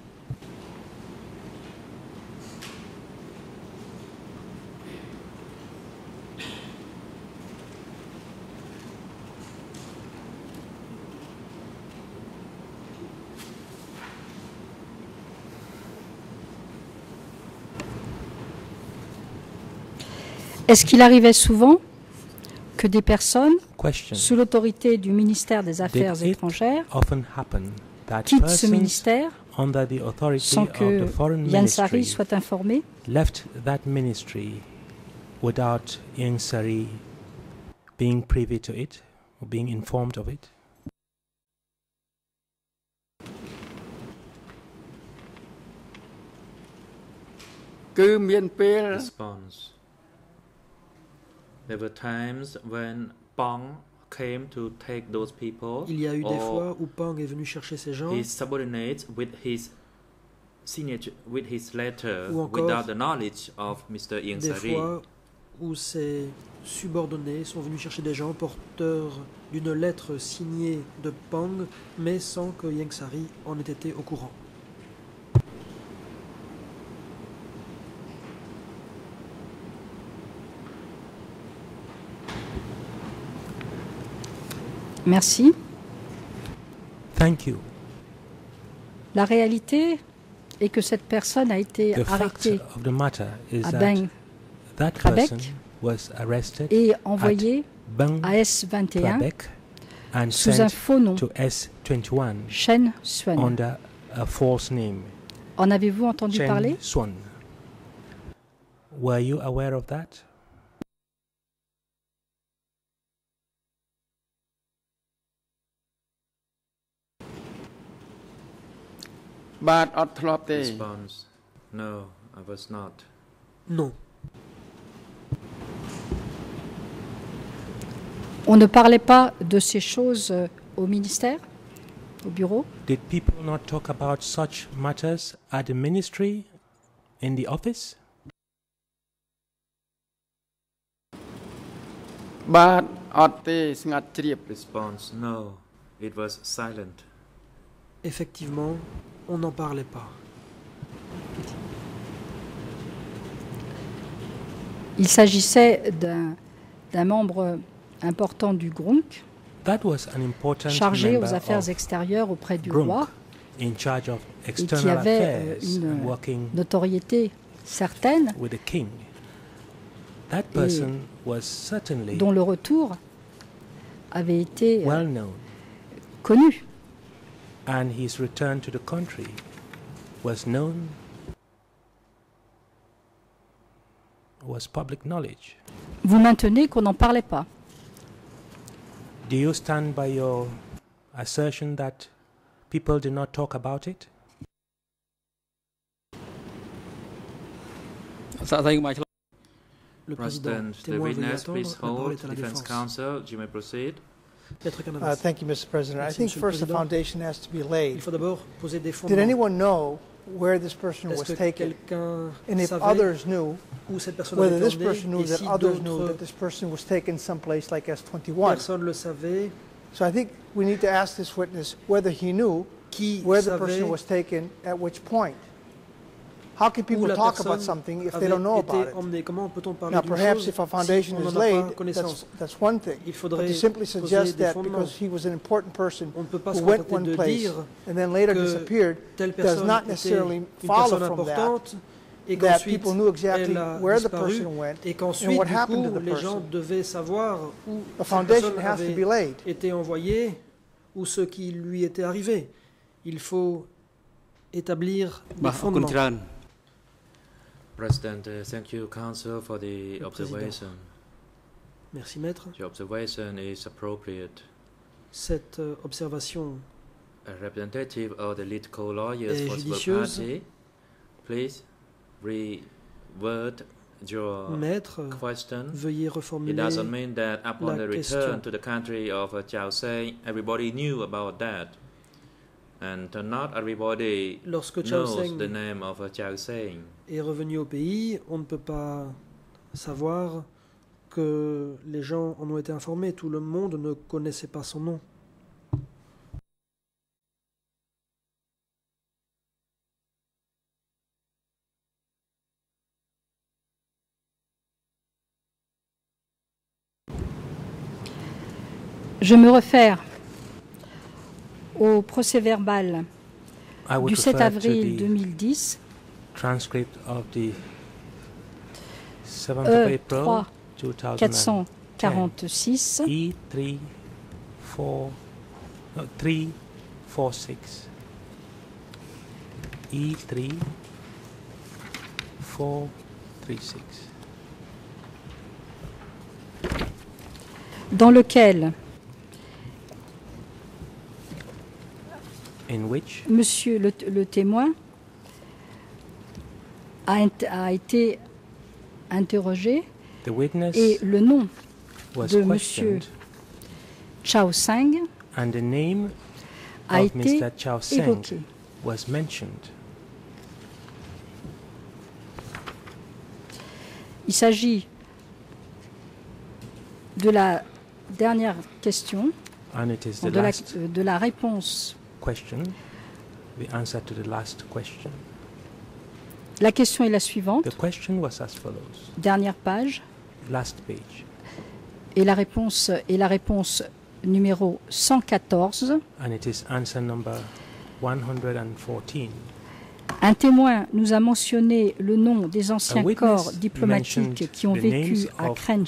Est-ce qu'il arrivait souvent que des personnes Question. sous l'autorité du ministère des Affaires Did it étrangères often happen that quittent ce persons ministère under the authority sans of que the foreign Ieng Sary ministry soit informé? left that ministry without Ieng Sary being privy to it or being informed of it? Response. There were times when Pong came to take those people. Il y a eu des fois où Pong est venu chercher ces gens. His subordinates with his signature, with his letter, without the knowledge of Mister Ieng Sary. Des fois où ses subordonnés sont venus chercher des gens porteurs d'une lettre signée de Pong, mais sans que Ieng Sary en ait été au courant. Merci. Thank you. La réalité est que cette personne a été the arrêtée of the matter is à that Beng that Trabec person was arrested et envoyée Beng à S vingt et un Trabec and sous sent un faux nom, to S twenty-one Chen Xuan. under a false name. En avez-vous entendu Chen parler? Xuan. Were you aware of that? Response. No, I was not. Non. On ne parlait pas de ces choses au ministère, au bureau? Did people not talk about such matters at the ministry, in the office? Response. No, it was silent. Effectivement, on n'en parlait pas. Il s'agissait d'un d'un membre important du Grunk, That was an important chargé aux member affaires of extérieures auprès du Grunk, roi, in charge of et qui external avait affairs euh, une and working notoriété certaine, with the king. That person was certainly dont le retour avait été euh, well known, connu. and his return to the country was known, was public knowledge. Vous maintenez qu'on n'en parlait pas. Do you stand by your assertion that people did not talk about it? Le President, the witness, please hold. Defense counsel, you may proceed. Uh, thank you, Mister President. Merci, I think Monsieur first le the foundation has to be laid. Il faut d'abord poser des Did fondements. anyone know where this person was Est-ce que taken? quelqu'un And if savait others knew, où cette personne whether avait this été person emmenée, knew et that si others knew d'autres that this person was taken someplace like S twenty-one. personnes le savaient, So I think we need to ask this witness whether he knew qui where the savait person was taken at which point. How can où people la talk about personne something if they avait don't know été about it? emmenée. Comment peut-on parler Now, d'une perhaps chose if a si foundation on is n'en a pas laid, that's, connaissance? that's one thing. Il But faudrait to simply poser suggest des that fondements. because he was an important person On ne peut pas who se went contenter one de place dire and then later que disappeared telle does personne not était necessarily une follow personne from that importante et that qu'ensuite people knew exactly elle a where the disparu person went et and qu'ensuite what du happened to coup the les gens person. devaient savoir où The cette foundation personne has to be avait laid. été envoyée ou ce qui lui était arrivé. Il faut établir des fondements. President, uh, thank you, counsel, for the Le observation. Merci, maître. Your observation is appropriate. Cette euh, observation A representative of the political lawyers est for the judicieuse. party, please reword your Maître, question. veuillez It reformuler doesn't mean that upon la the question. return to the country of uh, Chao Sei, everybody knew about that. And uh, not everybody Lorsque Chao knows Seng the name of uh, Chao Sei. est revenu au pays, on ne peut pas savoir que les gens en ont été informés. Tout le monde ne connaissait pas son nom. Je me réfère au procès-verbal I would du sept refer to avril the deux mille dix, transcript of the seventh E of April trois two thousand quatre cent quarante-six, E three four no, three four six E three four three six. dans lequel in which Monsieur le, le témoin a, a été interrogé et le nom de Monsieur Chao Seng and the name a of été Mister Chao Seng évoqué. was mentioned. Il s'agit de la dernière question, And it is the de la, last de la réponse. question, the answer to the last question. La question est la suivante. The question was as follows. Dernière page. Last page. Et la réponse est la réponse numéro cent quatorze. And it is answer number one hundred fourteen. Un témoin nous a mentionné le nom des anciens corps diplomatiques qui ont vécu à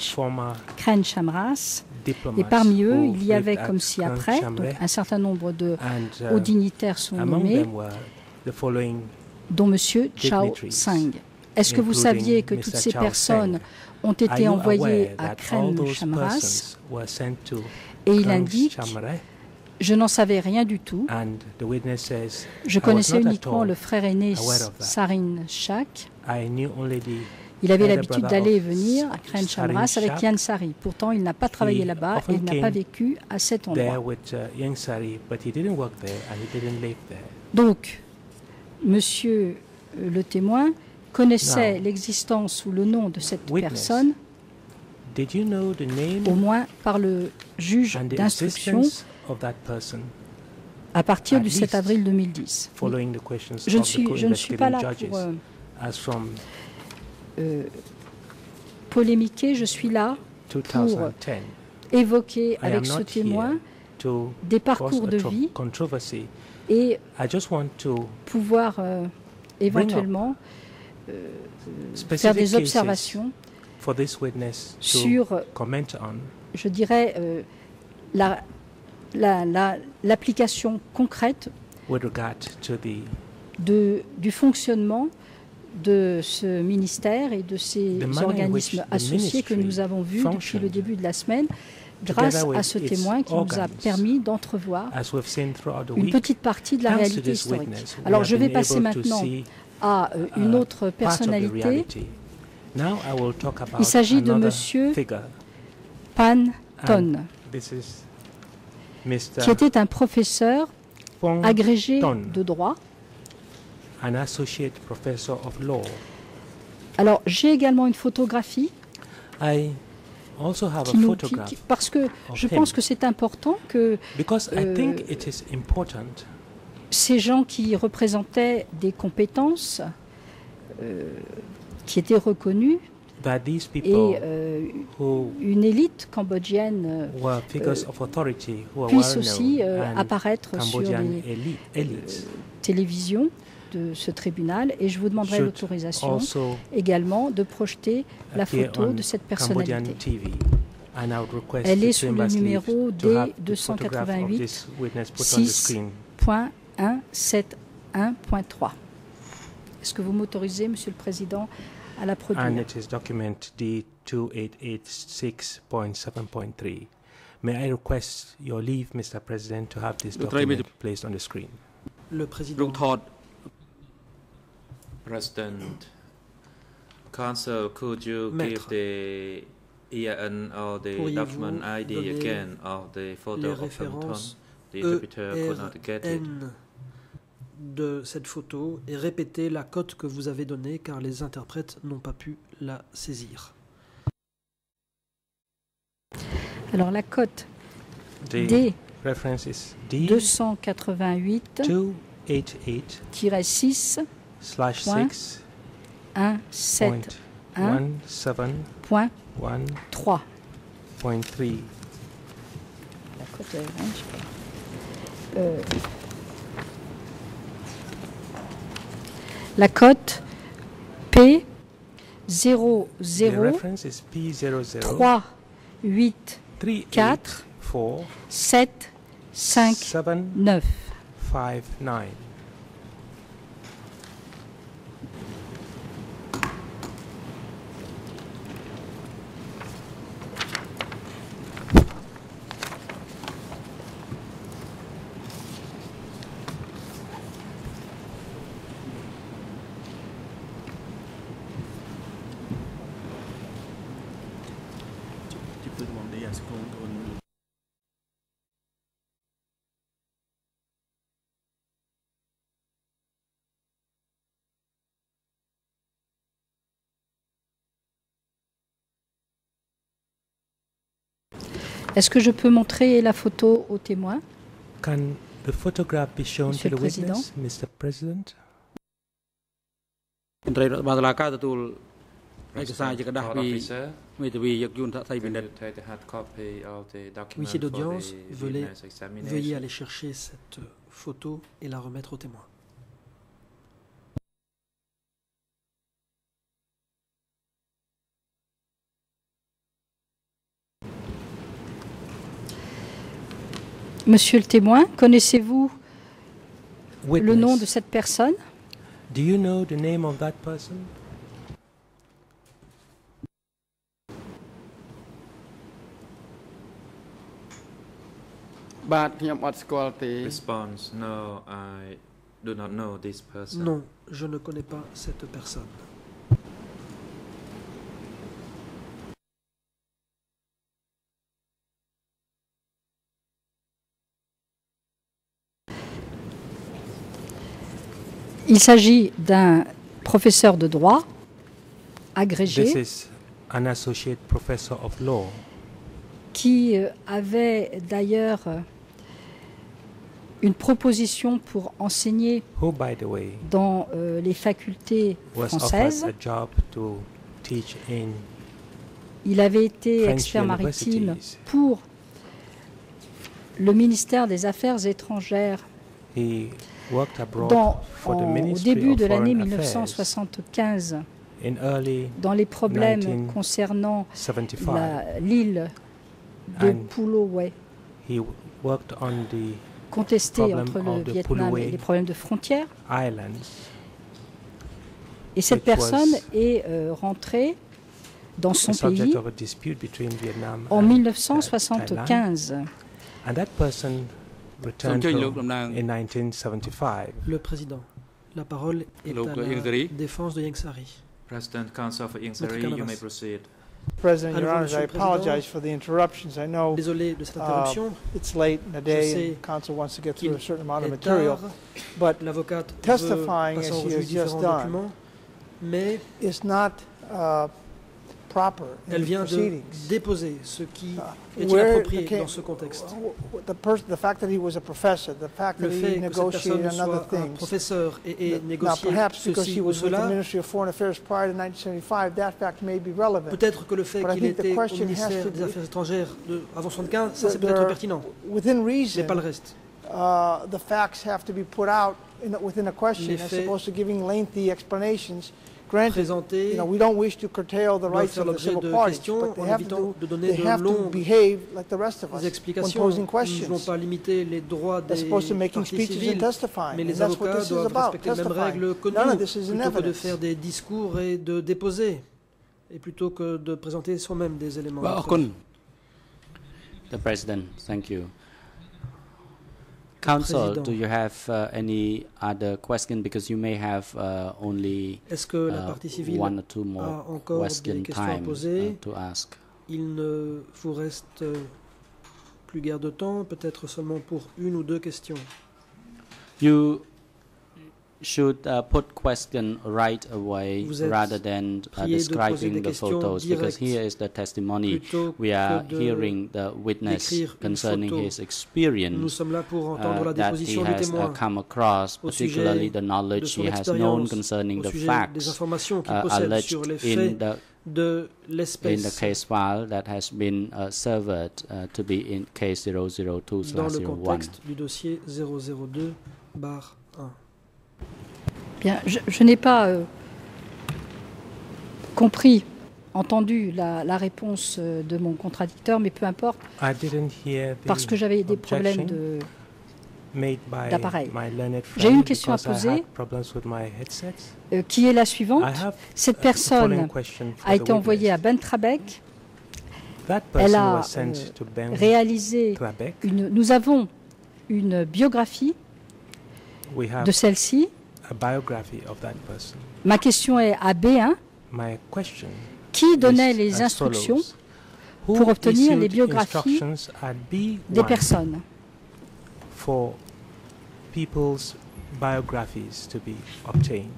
Crène Chamras. Et parmi eux, il y avait comme ci-après, donc un certain nombre de And, hauts uh, dignitaires sont among nommés, them were the following dont M. Chao dignitaries, Seng. Est-ce que vous including saviez que Mister toutes ces Chao personnes Seng. ont Are été you envoyées aware à that all Crène those Chamras? persons were sent to Et il Crène indique, Chamras? je n'en savais rien du tout. And the witness says, Je I connaissais was not at uniquement all le frère aîné aware of that. Sarin Shak. I knew only the Il avait elder l'habitude brother d'aller et of venir à Crène Sarin Chamras avec Shak. Yann Sari. Pourtant, il n'a pas travaillé He là-bas et often il n'a came pas vécu à cet there endroit. with uh, Yang Sari, but he didn't work there and he didn't live there. Donc, monsieur euh, le témoin connaissait Now, l'existence ou le nom de cette witness, personne, Did you know the name au moins par le juge and the d'instruction existence of that person? à partir At du sept least avril deux mille dix. Following the questions Je ne of the suis, je ne suis pas là co-investigating pour judges, euh, as from euh, polémiquer, je suis là two pour thousand ten. évoquer I avec am ce not témoin here to des parcours cause a de tro- vie controversy. et I just want to pouvoir euh, éventuellement euh, faire specific des cases observations for this witness to sur, euh, comment on je dirais, euh, la, la, la, l'application concrète with regard to the de, du fonctionnement de ce ministère et de ces The manner in organismes which the associés que ministry nous avons vus depuis functioned le début de la semaine, grâce together with à ce its témoin qui nous a organs, permis d'entrevoir as we've seen throughout the une week. petite partie de la Thanks to réalité this historique. witness, we Alors have je vais been passer able to maintenant see, à euh, une uh, autre part of the personnalité. reality. Now I will talk about Il s'agit de another Monsieur figure. Pan Ton, And this is Mister qui était un professeur Pong agrégé Ton, de droit. an associate professor of law. Alors j'ai également une photographie I also have qui a nous, qui- photograph qui- parce que je him. pense que c'est important que because I euh, think it is important ces gens qui représentaient des compétences euh, qui étaient reconnues that these people et euh, who une élite cambodgienne euh, were figures euh, of authority who are puisse well aussi known euh, and apparaître sur Cambodian les elite, elites télévisions de ce tribunal et je vous demanderai should l'autorisation also également de projeter la appear photo on de cette Cambodian personnalité. T V. And I would request Elle the est sous le chambers numéro leave to have D the deux cent photograph of quatre-vingt-huit this witness put on the six screen. point un sept un point trois. Est-ce que vous m'autorisez, Monsieur le Président, à la And produire? it is document D two eight eight six point seven point three. May I request your leave, Mister President, to have this document placed on the screen? Le président. President, Council, could you Maître. give the E I N or the Pourriez-vous document I D donner again of the photo les of Tom Ton? références The interpreter could E not get R it. N de cette photo et répéter la cote que vous avez donnée car les interprètes n'ont pas pu la saisir. Alors la cote The D reference is D deux cent quatre-vingt-huit two eight eight six slash point six un sept point un one seven point one trois. point three. La cote est grande, je sais pas. Euh, la cote P zéro The zéro reference is P zero zero trois huit three quatre eight four sept cinq seven neuf. five nine. Est-ce que je peux montrer la photo au témoin? Can the photograph be shown Monsieur to the le Président? witness, Mister President? មន្ត្រីរដ្ឋបាលតុលាការទទួលឯកសារជាกระดาษពីមេធាវីយកយន្តថៃពិនិត្យ Huissier d'audience, veuillez, veuillez aller chercher cette photo et la remettre au témoin. Monsieur le témoin, connaissez-vous Witness. le nom de cette personne? Do you know the name of that person? Response: No, I do not know this person. Non, je ne connais pas cette personne. Il s'agit d'un professeur de droit agrégé This is an associate professor of law qui euh, avait d'ailleurs euh, une proposition pour enseigner who, by the way, dans euh, les facultés was françaises. offered a job to teach in Il avait été French expert maritime universities. pour le ministère des Affaires étrangères He worked abroad dans, for the en- au Ministry début of de l'année Foreign mille neuf cent Affairs soixante-quinze in early dans les problèmes nineteen concernant seventy-five. la- l'île de And Pulauet, he worked on the contestée problem entre le of the Vietnam et Pulauet les problèmes de frontières. Islands. Et cette which was personne est euh, rentrée dans son a subject pays of a dispute between Vietnam en and mille neuf cent Thailand. soixante-quinze. And that person returned Sonjay home Lok Lam Nang. in nineteen seventy-five. Le président. La parole est Lok à la Ieng Sary. défense de Ieng Sary. President Counsel for Ieng Sary, Notre you may Canavas. proceed. President, À Your nouveau, Honors, Monsieur I le Président. apologize for the interruptions. I know Désolé de cette uh, interruption. it's late in the day sais and counsel wants to get qu'il through a certain amount of est material, tard. but L'avocate veut testifying passer as en he revue has just différents done documents, mais it's not uh, proper elle in vient de proceedings. déposer ce qui Uh, est where inapproprié the ca- dans ce contexte. The, pers- the fact that he was a professor, the fact Le that he fait que cette negotiated personne another soit un things. professeur et ait Now, négocié perhaps because ceci he ou was with the cela, Ministry of Foreign Affairs prior to nineteen seventy-five, that fact may be relevant. peut-être que le fait But I qu'il think the était au question has ministère to des be- Affaires étrangères de, avant soixante-quinze, ça c'est There peut-être are- pertinent, Within mais reason, pas le reste. uh, the facts have to be put out in, a- within a question Les as faits opposed to giving lengthy explanations. Granted, Présentés you know, we don't wish to curtail the doivent rights faire of the l'objet civil de parties, questions but they en have to, évitant do, de donner they de have to longues behave like the rest of us when explications. posing Nous ne voulons questions. pas limiter les droits As des opposed to making parties speeches and civiles, testifying. mais And les that's what avocats this is doivent about, respecter les mêmes testifying. règles que None nous, of this is in plutôt que de evidence. faire des discours et de déposer, et plutôt que de présenter soi-même des éléments. បាទអរគុណ The President, thank you. Counsel, Président. do you have uh, any other question because you may have uh, only Est-ce que la uh, partie civile one or two a more encore des question questions à time poser? uh, to ask? Il ne vous reste plus guère de temps, peut-être seulement pour une ou deux questions. You should uh, put question right away Vous êtes rather than uh, prié de poser describing des the questions photos because directes here is the testimony. plutôt We are que de hearing the witness d'écrire une concerning photo. his Nous experience sommes là pour entendre uh, la that he déposition du has uh, témoin come across, au particularly sujet the de knowledge son he has known expérience, concerning au the sujet des facts informations qu'il uh, possède alleged sur les in faits the de in the l'espèce case file that has been uh, served uh, to be in case zero zero two dans le zero one. contexte du dossier zéro zéro deux barre un. Bien, je, je n'ai pas euh, compris, entendu la, la réponse euh, de mon contradicteur, mais peu importe, I didn't hear the parce que j'avais des objection problèmes de... made by d'appareil. my learned J'ai une friend question à because I poser. had problems with my headsets. euh, qui est la suivante. I have Cette a following personne question for a the été envoyée à Ben Trabek. That Elle person a was sent euh, to Ben réalisé Trabek. une... Nous avons une biographie We have de celle-ci. a biography of that person. Ma question est à B un. My question Qui donnait is les as instructions follows. pour obtenir les biographies des personnes. For people's biographies to be obtained.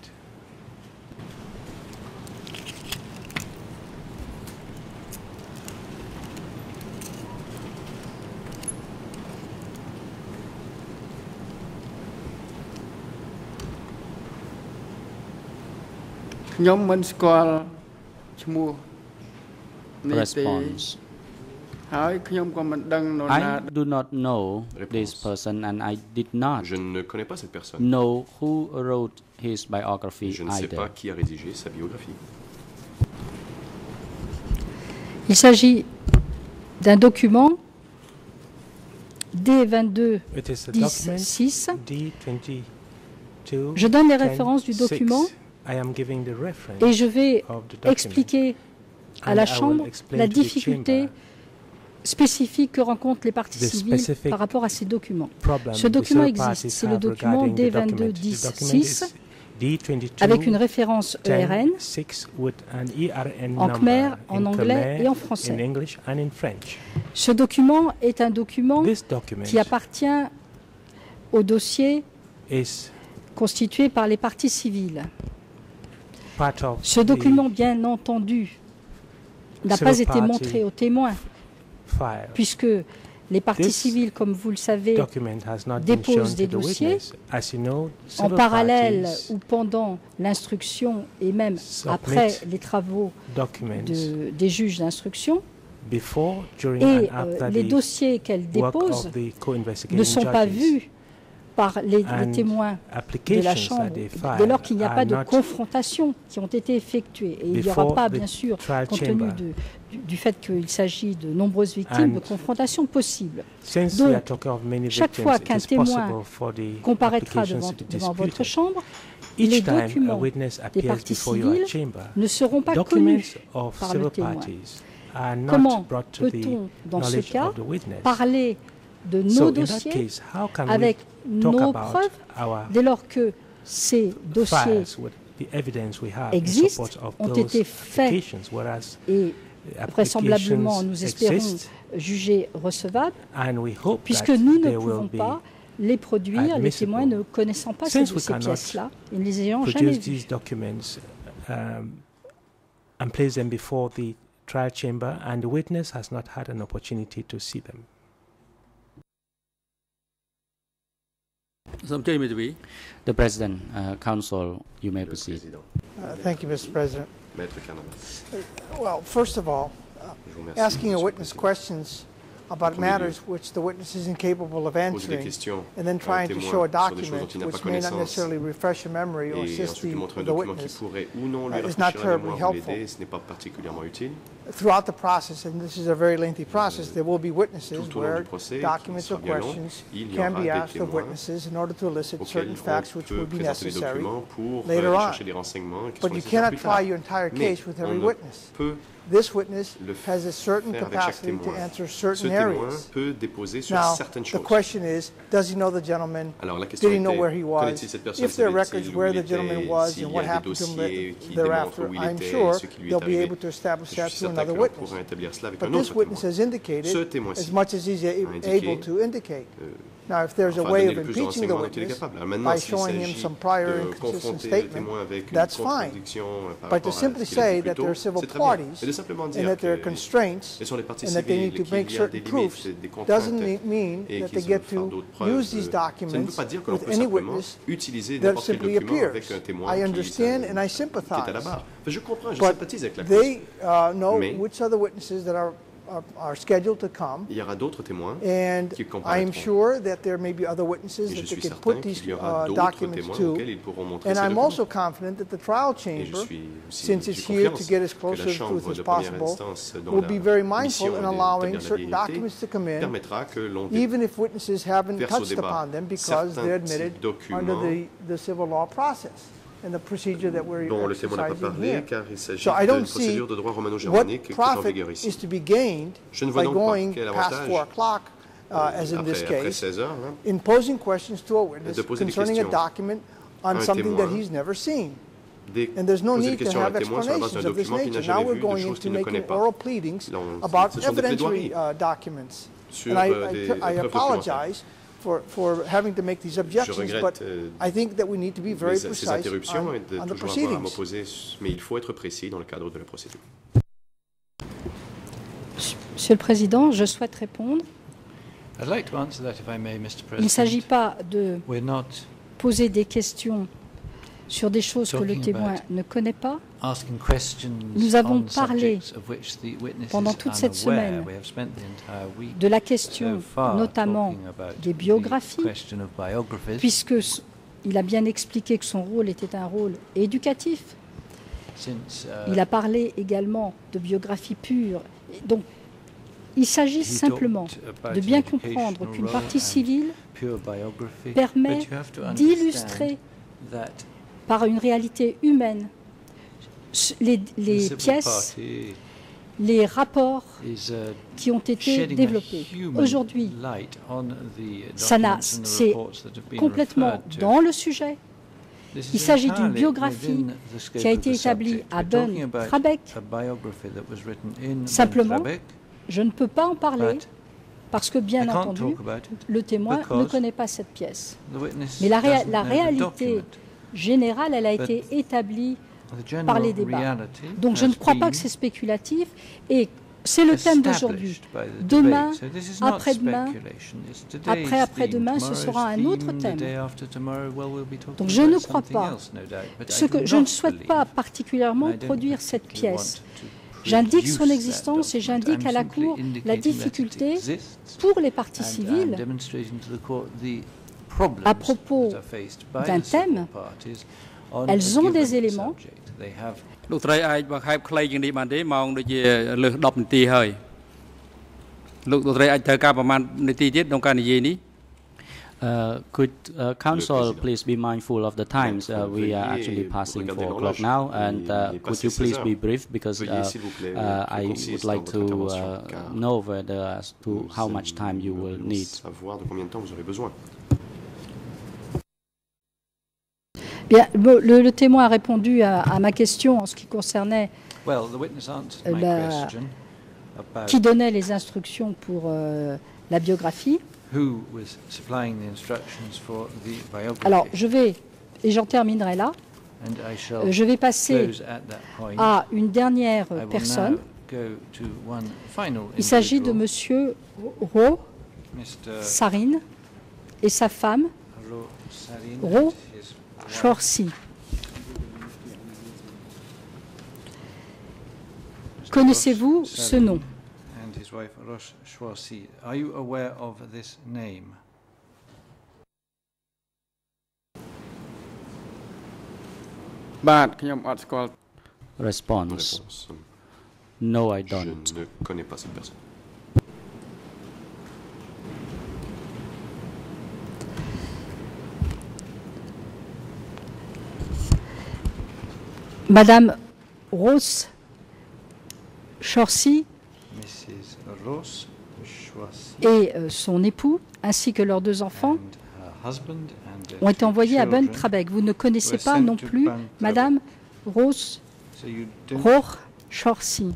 Response. I do not know this person, and I did not Je ne connais pas cette personne. know who wrote his biography Je ne sais either. pas qui a rédigé sa biographie. Il s'agit d'un document D vingt-deux dix six. Je donne les références du document et je vais expliquer à la Chambre la difficulté spécifique que rencontrent les parties civiles par rapport à ces documents. Ce document existe, c'est le document D vingt-deux dix six avec une référence E R N en khmer, en anglais et en français. Ce document est un document qui appartient au dossier constitué par les parties civiles. Ce document, bien entendu, n'a pas été montré aux témoins, puisque les parties civiles, comme vous le savez, déposent des dossiers en parallèle ou pendant l'instruction et même après les travaux de, des juges d'instruction. Et euh, les dossiers qu'elles déposent ne sont pas vus par les, les témoins de la Chambre, dès lors qu'il n'y a pas de confrontation qui ont été effectuées. Et il n'y aura pas, bien sûr, compte tenu de, du, du fait qu'il s'agit de nombreuses victimes, de confrontation possible. Donc, chaque fois qu'un témoin comparaîtra devant, devant votre Chambre, les documents des parties civiles ne seront pas connus par le témoin. Comment peut-on, dans ce cas, parler de nos dossiers avec nos preuves dès lors que ces dossiers existent, ont été faits et vraisemblablement, nous espérons, jugés recevables, puisque nous ne pouvons pas les produire, les témoins ne connaissant pas ces, ces pièces-là et ne les ayant jamais vues. And place them before the trial chamber, and the witness has not had an opportunity to see them. The President, uh, Counsel, you may proceed. Uh, thank you, Mister President. Uh, well, first of all, uh, asking a witness questions about matters which the witness is incapable of answering, and then trying to show a document which may not necessarily refresh a memory or assist the, the witness uh, is not terribly helpful. Throughout the process, and this is a very lengthy process, there will be witnesses where documents or questions can be asked of witnesses in order to elicit certain facts which will be necessary later on. But you cannot try your entire case with every witness. This witness has a certain capacity to answer certain areas. Now, the question is, does he know the gentleman? Did he know where he was? If there are records where the gentleman was and what happened to him thereafter, I'm sure they'll be able to establish that through another witness. But this witness has indicated as much as he's able to indicate. Now, if there's a way of impeaching the witness by showing him some prior inconsistent statement, that's fine. But to simply say that there are civil parties and that there are constraints and that they need to make certain proofs doesn't mean that they get to use these documents with any witness that simply appears. I understand and I sympathize. But they uh, know which other witnesses that are Are, are scheduled to come, and I am sure that there may be other witnesses that they can put these uh, documents to, and I'm also confident that the trial chamber, since it's here to get as close to the truth as possible, will be very mindful in allowing certain documents to come in, even if witnesses haven't touched upon them because they're admitted under the, the civil law process. And the procedure that we're exercising here. So I don't see what profit is to be gained by going past four o'clock, uh, as in this case, in posing questions to a witness concerning a document on something that he's never seen. And there's no need to have explanations of this nature. Now we're going into making oral pleadings about evidentiary uh, documents. And I, I, I apologize for, for having to make these objections, but I think that we need to be very precise on, on the proceedings. Mais il faut être précis dans le cadre de la procédure. Monsieur le Président, je souhaite répondre. I'd like to answer that if I may, Mister President. Il ne s'agit pas de poser des questions sur des choses que le témoin ne connaît pas. Nous avons parlé pendant toute cette semaine de la question notamment des biographies, puisqu'il a bien expliqué que son rôle était un rôle éducatif. Il a parlé également de biographie pure. Donc, il s'agit simplement de bien comprendre qu'une partie civile permet d'illustrer par une réalité humaine les, les pièces, les rapports qui ont été développés. Aujourd'hui, c'est complètement dans le sujet. Il s'agit d'une biographie qui a été établie à Ben Trabeck. Simplement, je ne peux pas en parler parce que, bien entendu, le témoin ne connaît pas cette pièce. Mais la, ré la réalité générale, elle a été établie par les débats. Donc je ne crois pas que c'est spéculatif et c'est le thème d'aujourd'hui. Demain, après-demain, après-après-demain, ce sera un autre thème. Donc je ne crois pas. Ce que je ne souhaite pas particulièrement produire cette pièce. J'indique son existence et j'indique à la Cour la difficulté pour les parties civiles à propos d'un thème. Elles ont des éléments. Uh, could uh, council please be mindful of the times? Uh, we are actually passing four o'clock now, and uh, could you please be brief, because uh, uh, I would like to uh, know whether as to how much time you will need. Bien, le, le témoin a répondu à, à ma question en ce qui concernait la, qui donnait les instructions pour euh, la biographie. Who was supplying the instructions for the biography. Alors, je vais, et j'en terminerai là, euh, je vais passer à une dernière personne. Il s'agit de Monsieur Ro Sarin et sa femme, Ro Chorsi. Connaissez-vous ce nom? His wife Rosh Shwarsi. Are you aware of this name? Response. No, I don't. Je ne connais pas cette personne. Madame Rose Chorsi et euh, son époux, ainsi que leurs deux enfants, ont été envoyés à Ben Trabeck. Vous ne connaissez pas non plus Madame Rose Roch Chorsi.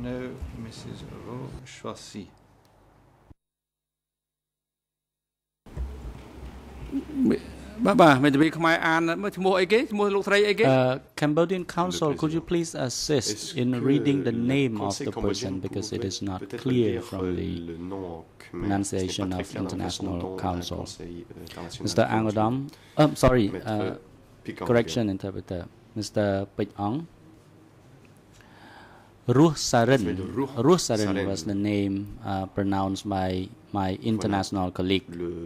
Uh, Cambodian Council, could you please assist in reading the name of the person, because it is not clear from the pronunciation of International Council. Mister Angodam, um, sorry, uh, correction interpreter, Mister Pich Ong. Ruh Sarin. Ruh Sarin was the name uh, pronounced by my international colleague.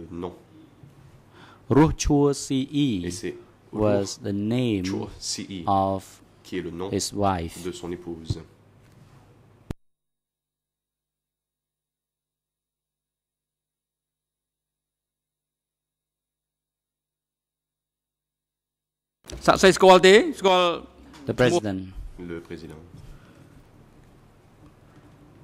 Ruh Chua C E was the name of his wife. De son épouse. The president. Le président.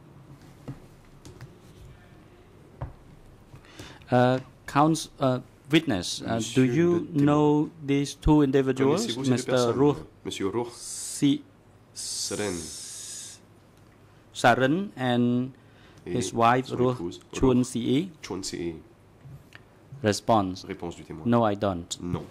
Uh, council, uh, Witness, uh, do you know these two individuals, Mister Ruh Monsieur Ruh Si Saren Saren and his wife Ruh Chun Si? Chun Si. Response. Réponse du témoin. No, I don't. Non.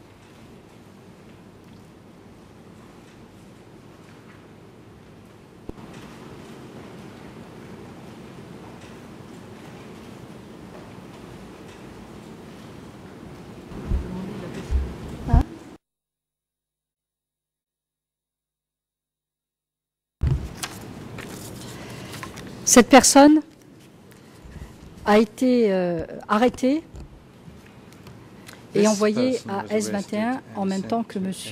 Cette personne a été euh, arrêtée et envoyée à S vingt et un en même temps que M.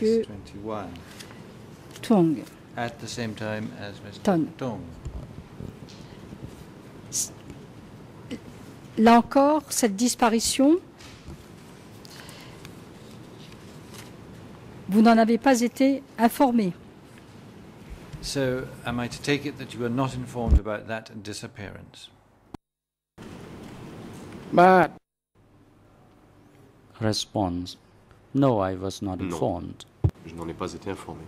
Tong. Tong. Là encore, cette disparition, vous n'en avez pas été informé. So, am I to take it that you were not informed about that disappearance? But Response. No, I was not Non. informed. Je n'en ai pas été informé.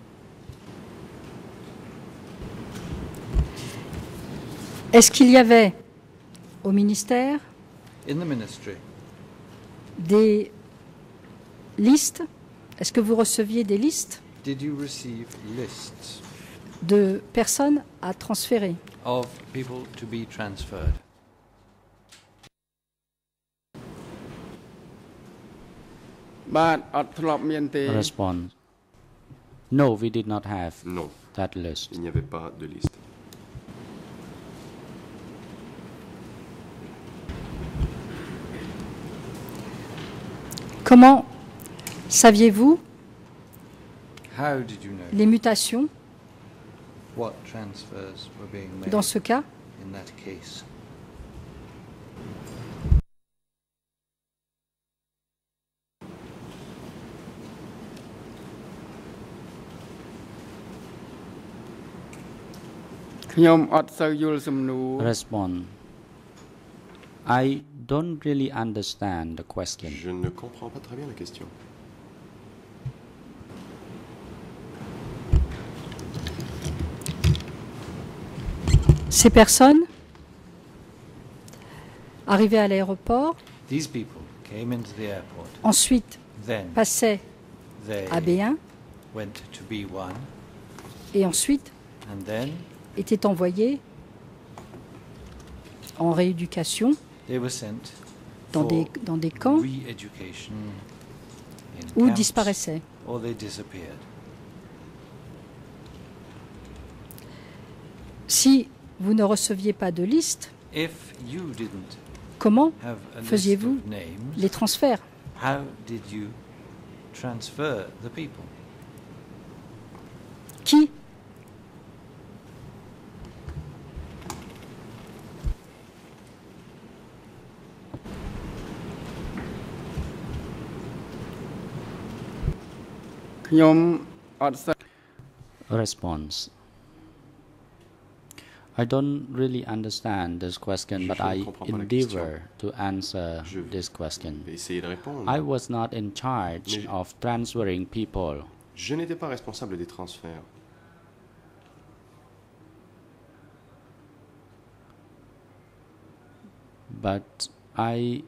Est-ce qu'il y avait au ministère In the ministry, des listes? Est-ce que vous receviez des listes did you receive lists de personnes à transférer? of people to be transferred? បាទអត់ធ្លាប់មានទេ Response. No, we did not have Non, that list. il n'y avait pas de liste. Comment saviez-vous How did you know les mutations what transfers were being made dans ce cas? in that case? Respond. I don't really understand the question. Je ne comprends pas très bien la question. Ces personnes arrivaient à l'aéroport, These people came into the airport, ensuite then passaient they à B un went to B one, et ensuite and then étaient envoyées en rééducation they were sent dans for des, dans des camps re-education in ou camps, disparaissaient. or they disappeared. Si vous ne receviez pas de liste, If you didn't comment have a list faisiez-vous of names, les transferts? how did you transfer the people? Qui? Response. I don't really understand this question, but I endeavor to answer this question. I was not in charge of transferring people. Je n'étais pas responsable des transferts. But I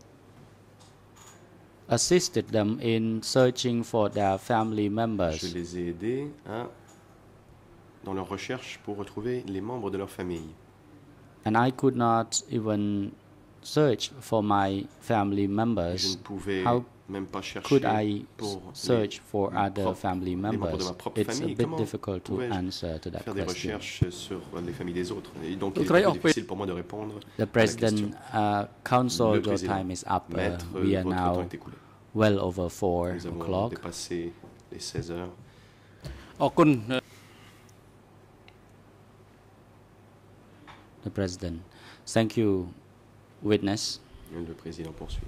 assisted them in searching for their family members. Je les ai aidés à, dans leur recherche pour retrouver les membres de leur famille. And I could not even search for my family members. Je ne pouvais How même pas chercher could I pour search les, for les other propres, family les membres members? de ma propre It's famille. a bit Comment difficult to pouvais-je answer to that faire des question. recherches sur les familles des autres? Et donc, il est difficile pour moi de répondre The à la President, question. uh, Council, Le your président, time is up. Uh, Maître, we are votre temps now est écoulé. well over four Nous avons o'clock. dépassé les seize heures. អរគុណ The President. Thank you, witness. Le président poursuit.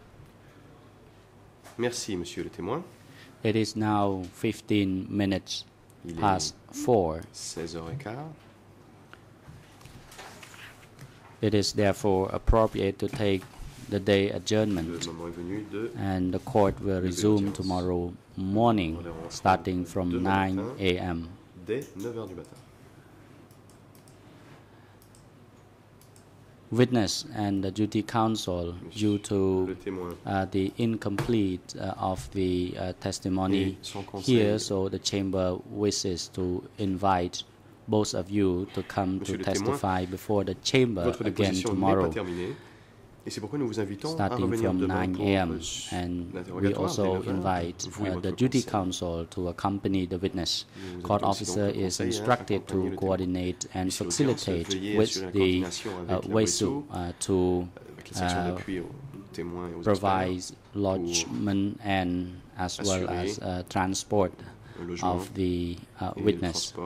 Merci, monsieur le témoin. It is now fifteen minutes Il past four. seize heures quinze. It is therefore appropriate to take the day adjournment, and the court will resume tomorrow morning starting from nine A M Witness and the duty counsel, due to uh, the incomplete uh, of the uh, testimony here, so the chamber wishes to invite both of you to come to testify before the chamber again tomorrow, starting from nine A M And we also invite uh, the duty counsel to accompany the witness. Court officer is instructed to coordinate and facilitate with the uh, Wesu uh, to uh, provide lodgement and as well as uh, transport of the uh, witness.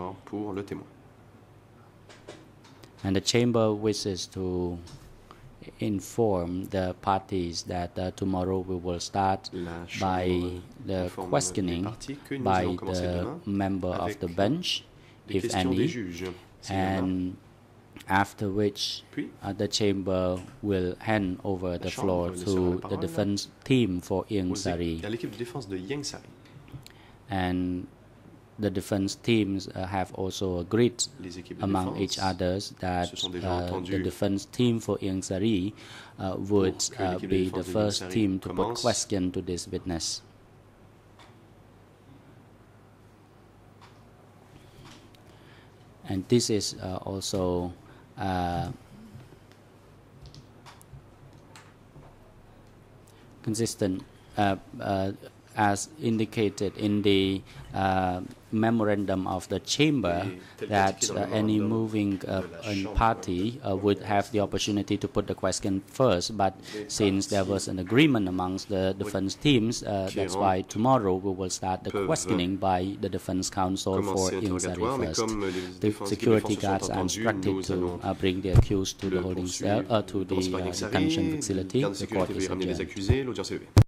And the chamber wishes to inform the parties that uh, tomorrow we will start by the questioning by the member of the bench, if any, and after which uh, the chamber will hand over the floor to the defense team for Ieng Sary. And the defense teams uh, have also agreed among each others that uh, the defense team for Ieng Sary uh, would uh, be the first team to put question to this witness. And this is uh, also uh, consistent uh, uh, as indicated in the uh, memorandum of the chamber, that uh, any moving uh, party uh, would have the opportunity to put the question first, but since there was an agreement amongst the defense teams, uh, that's why tomorrow we will start the questioning by the defense counsel for Ieng Sary first. The security guards are instructed to uh, bring the accused to the holding cell, uh, to the uh, detention facility. The court is adjourned.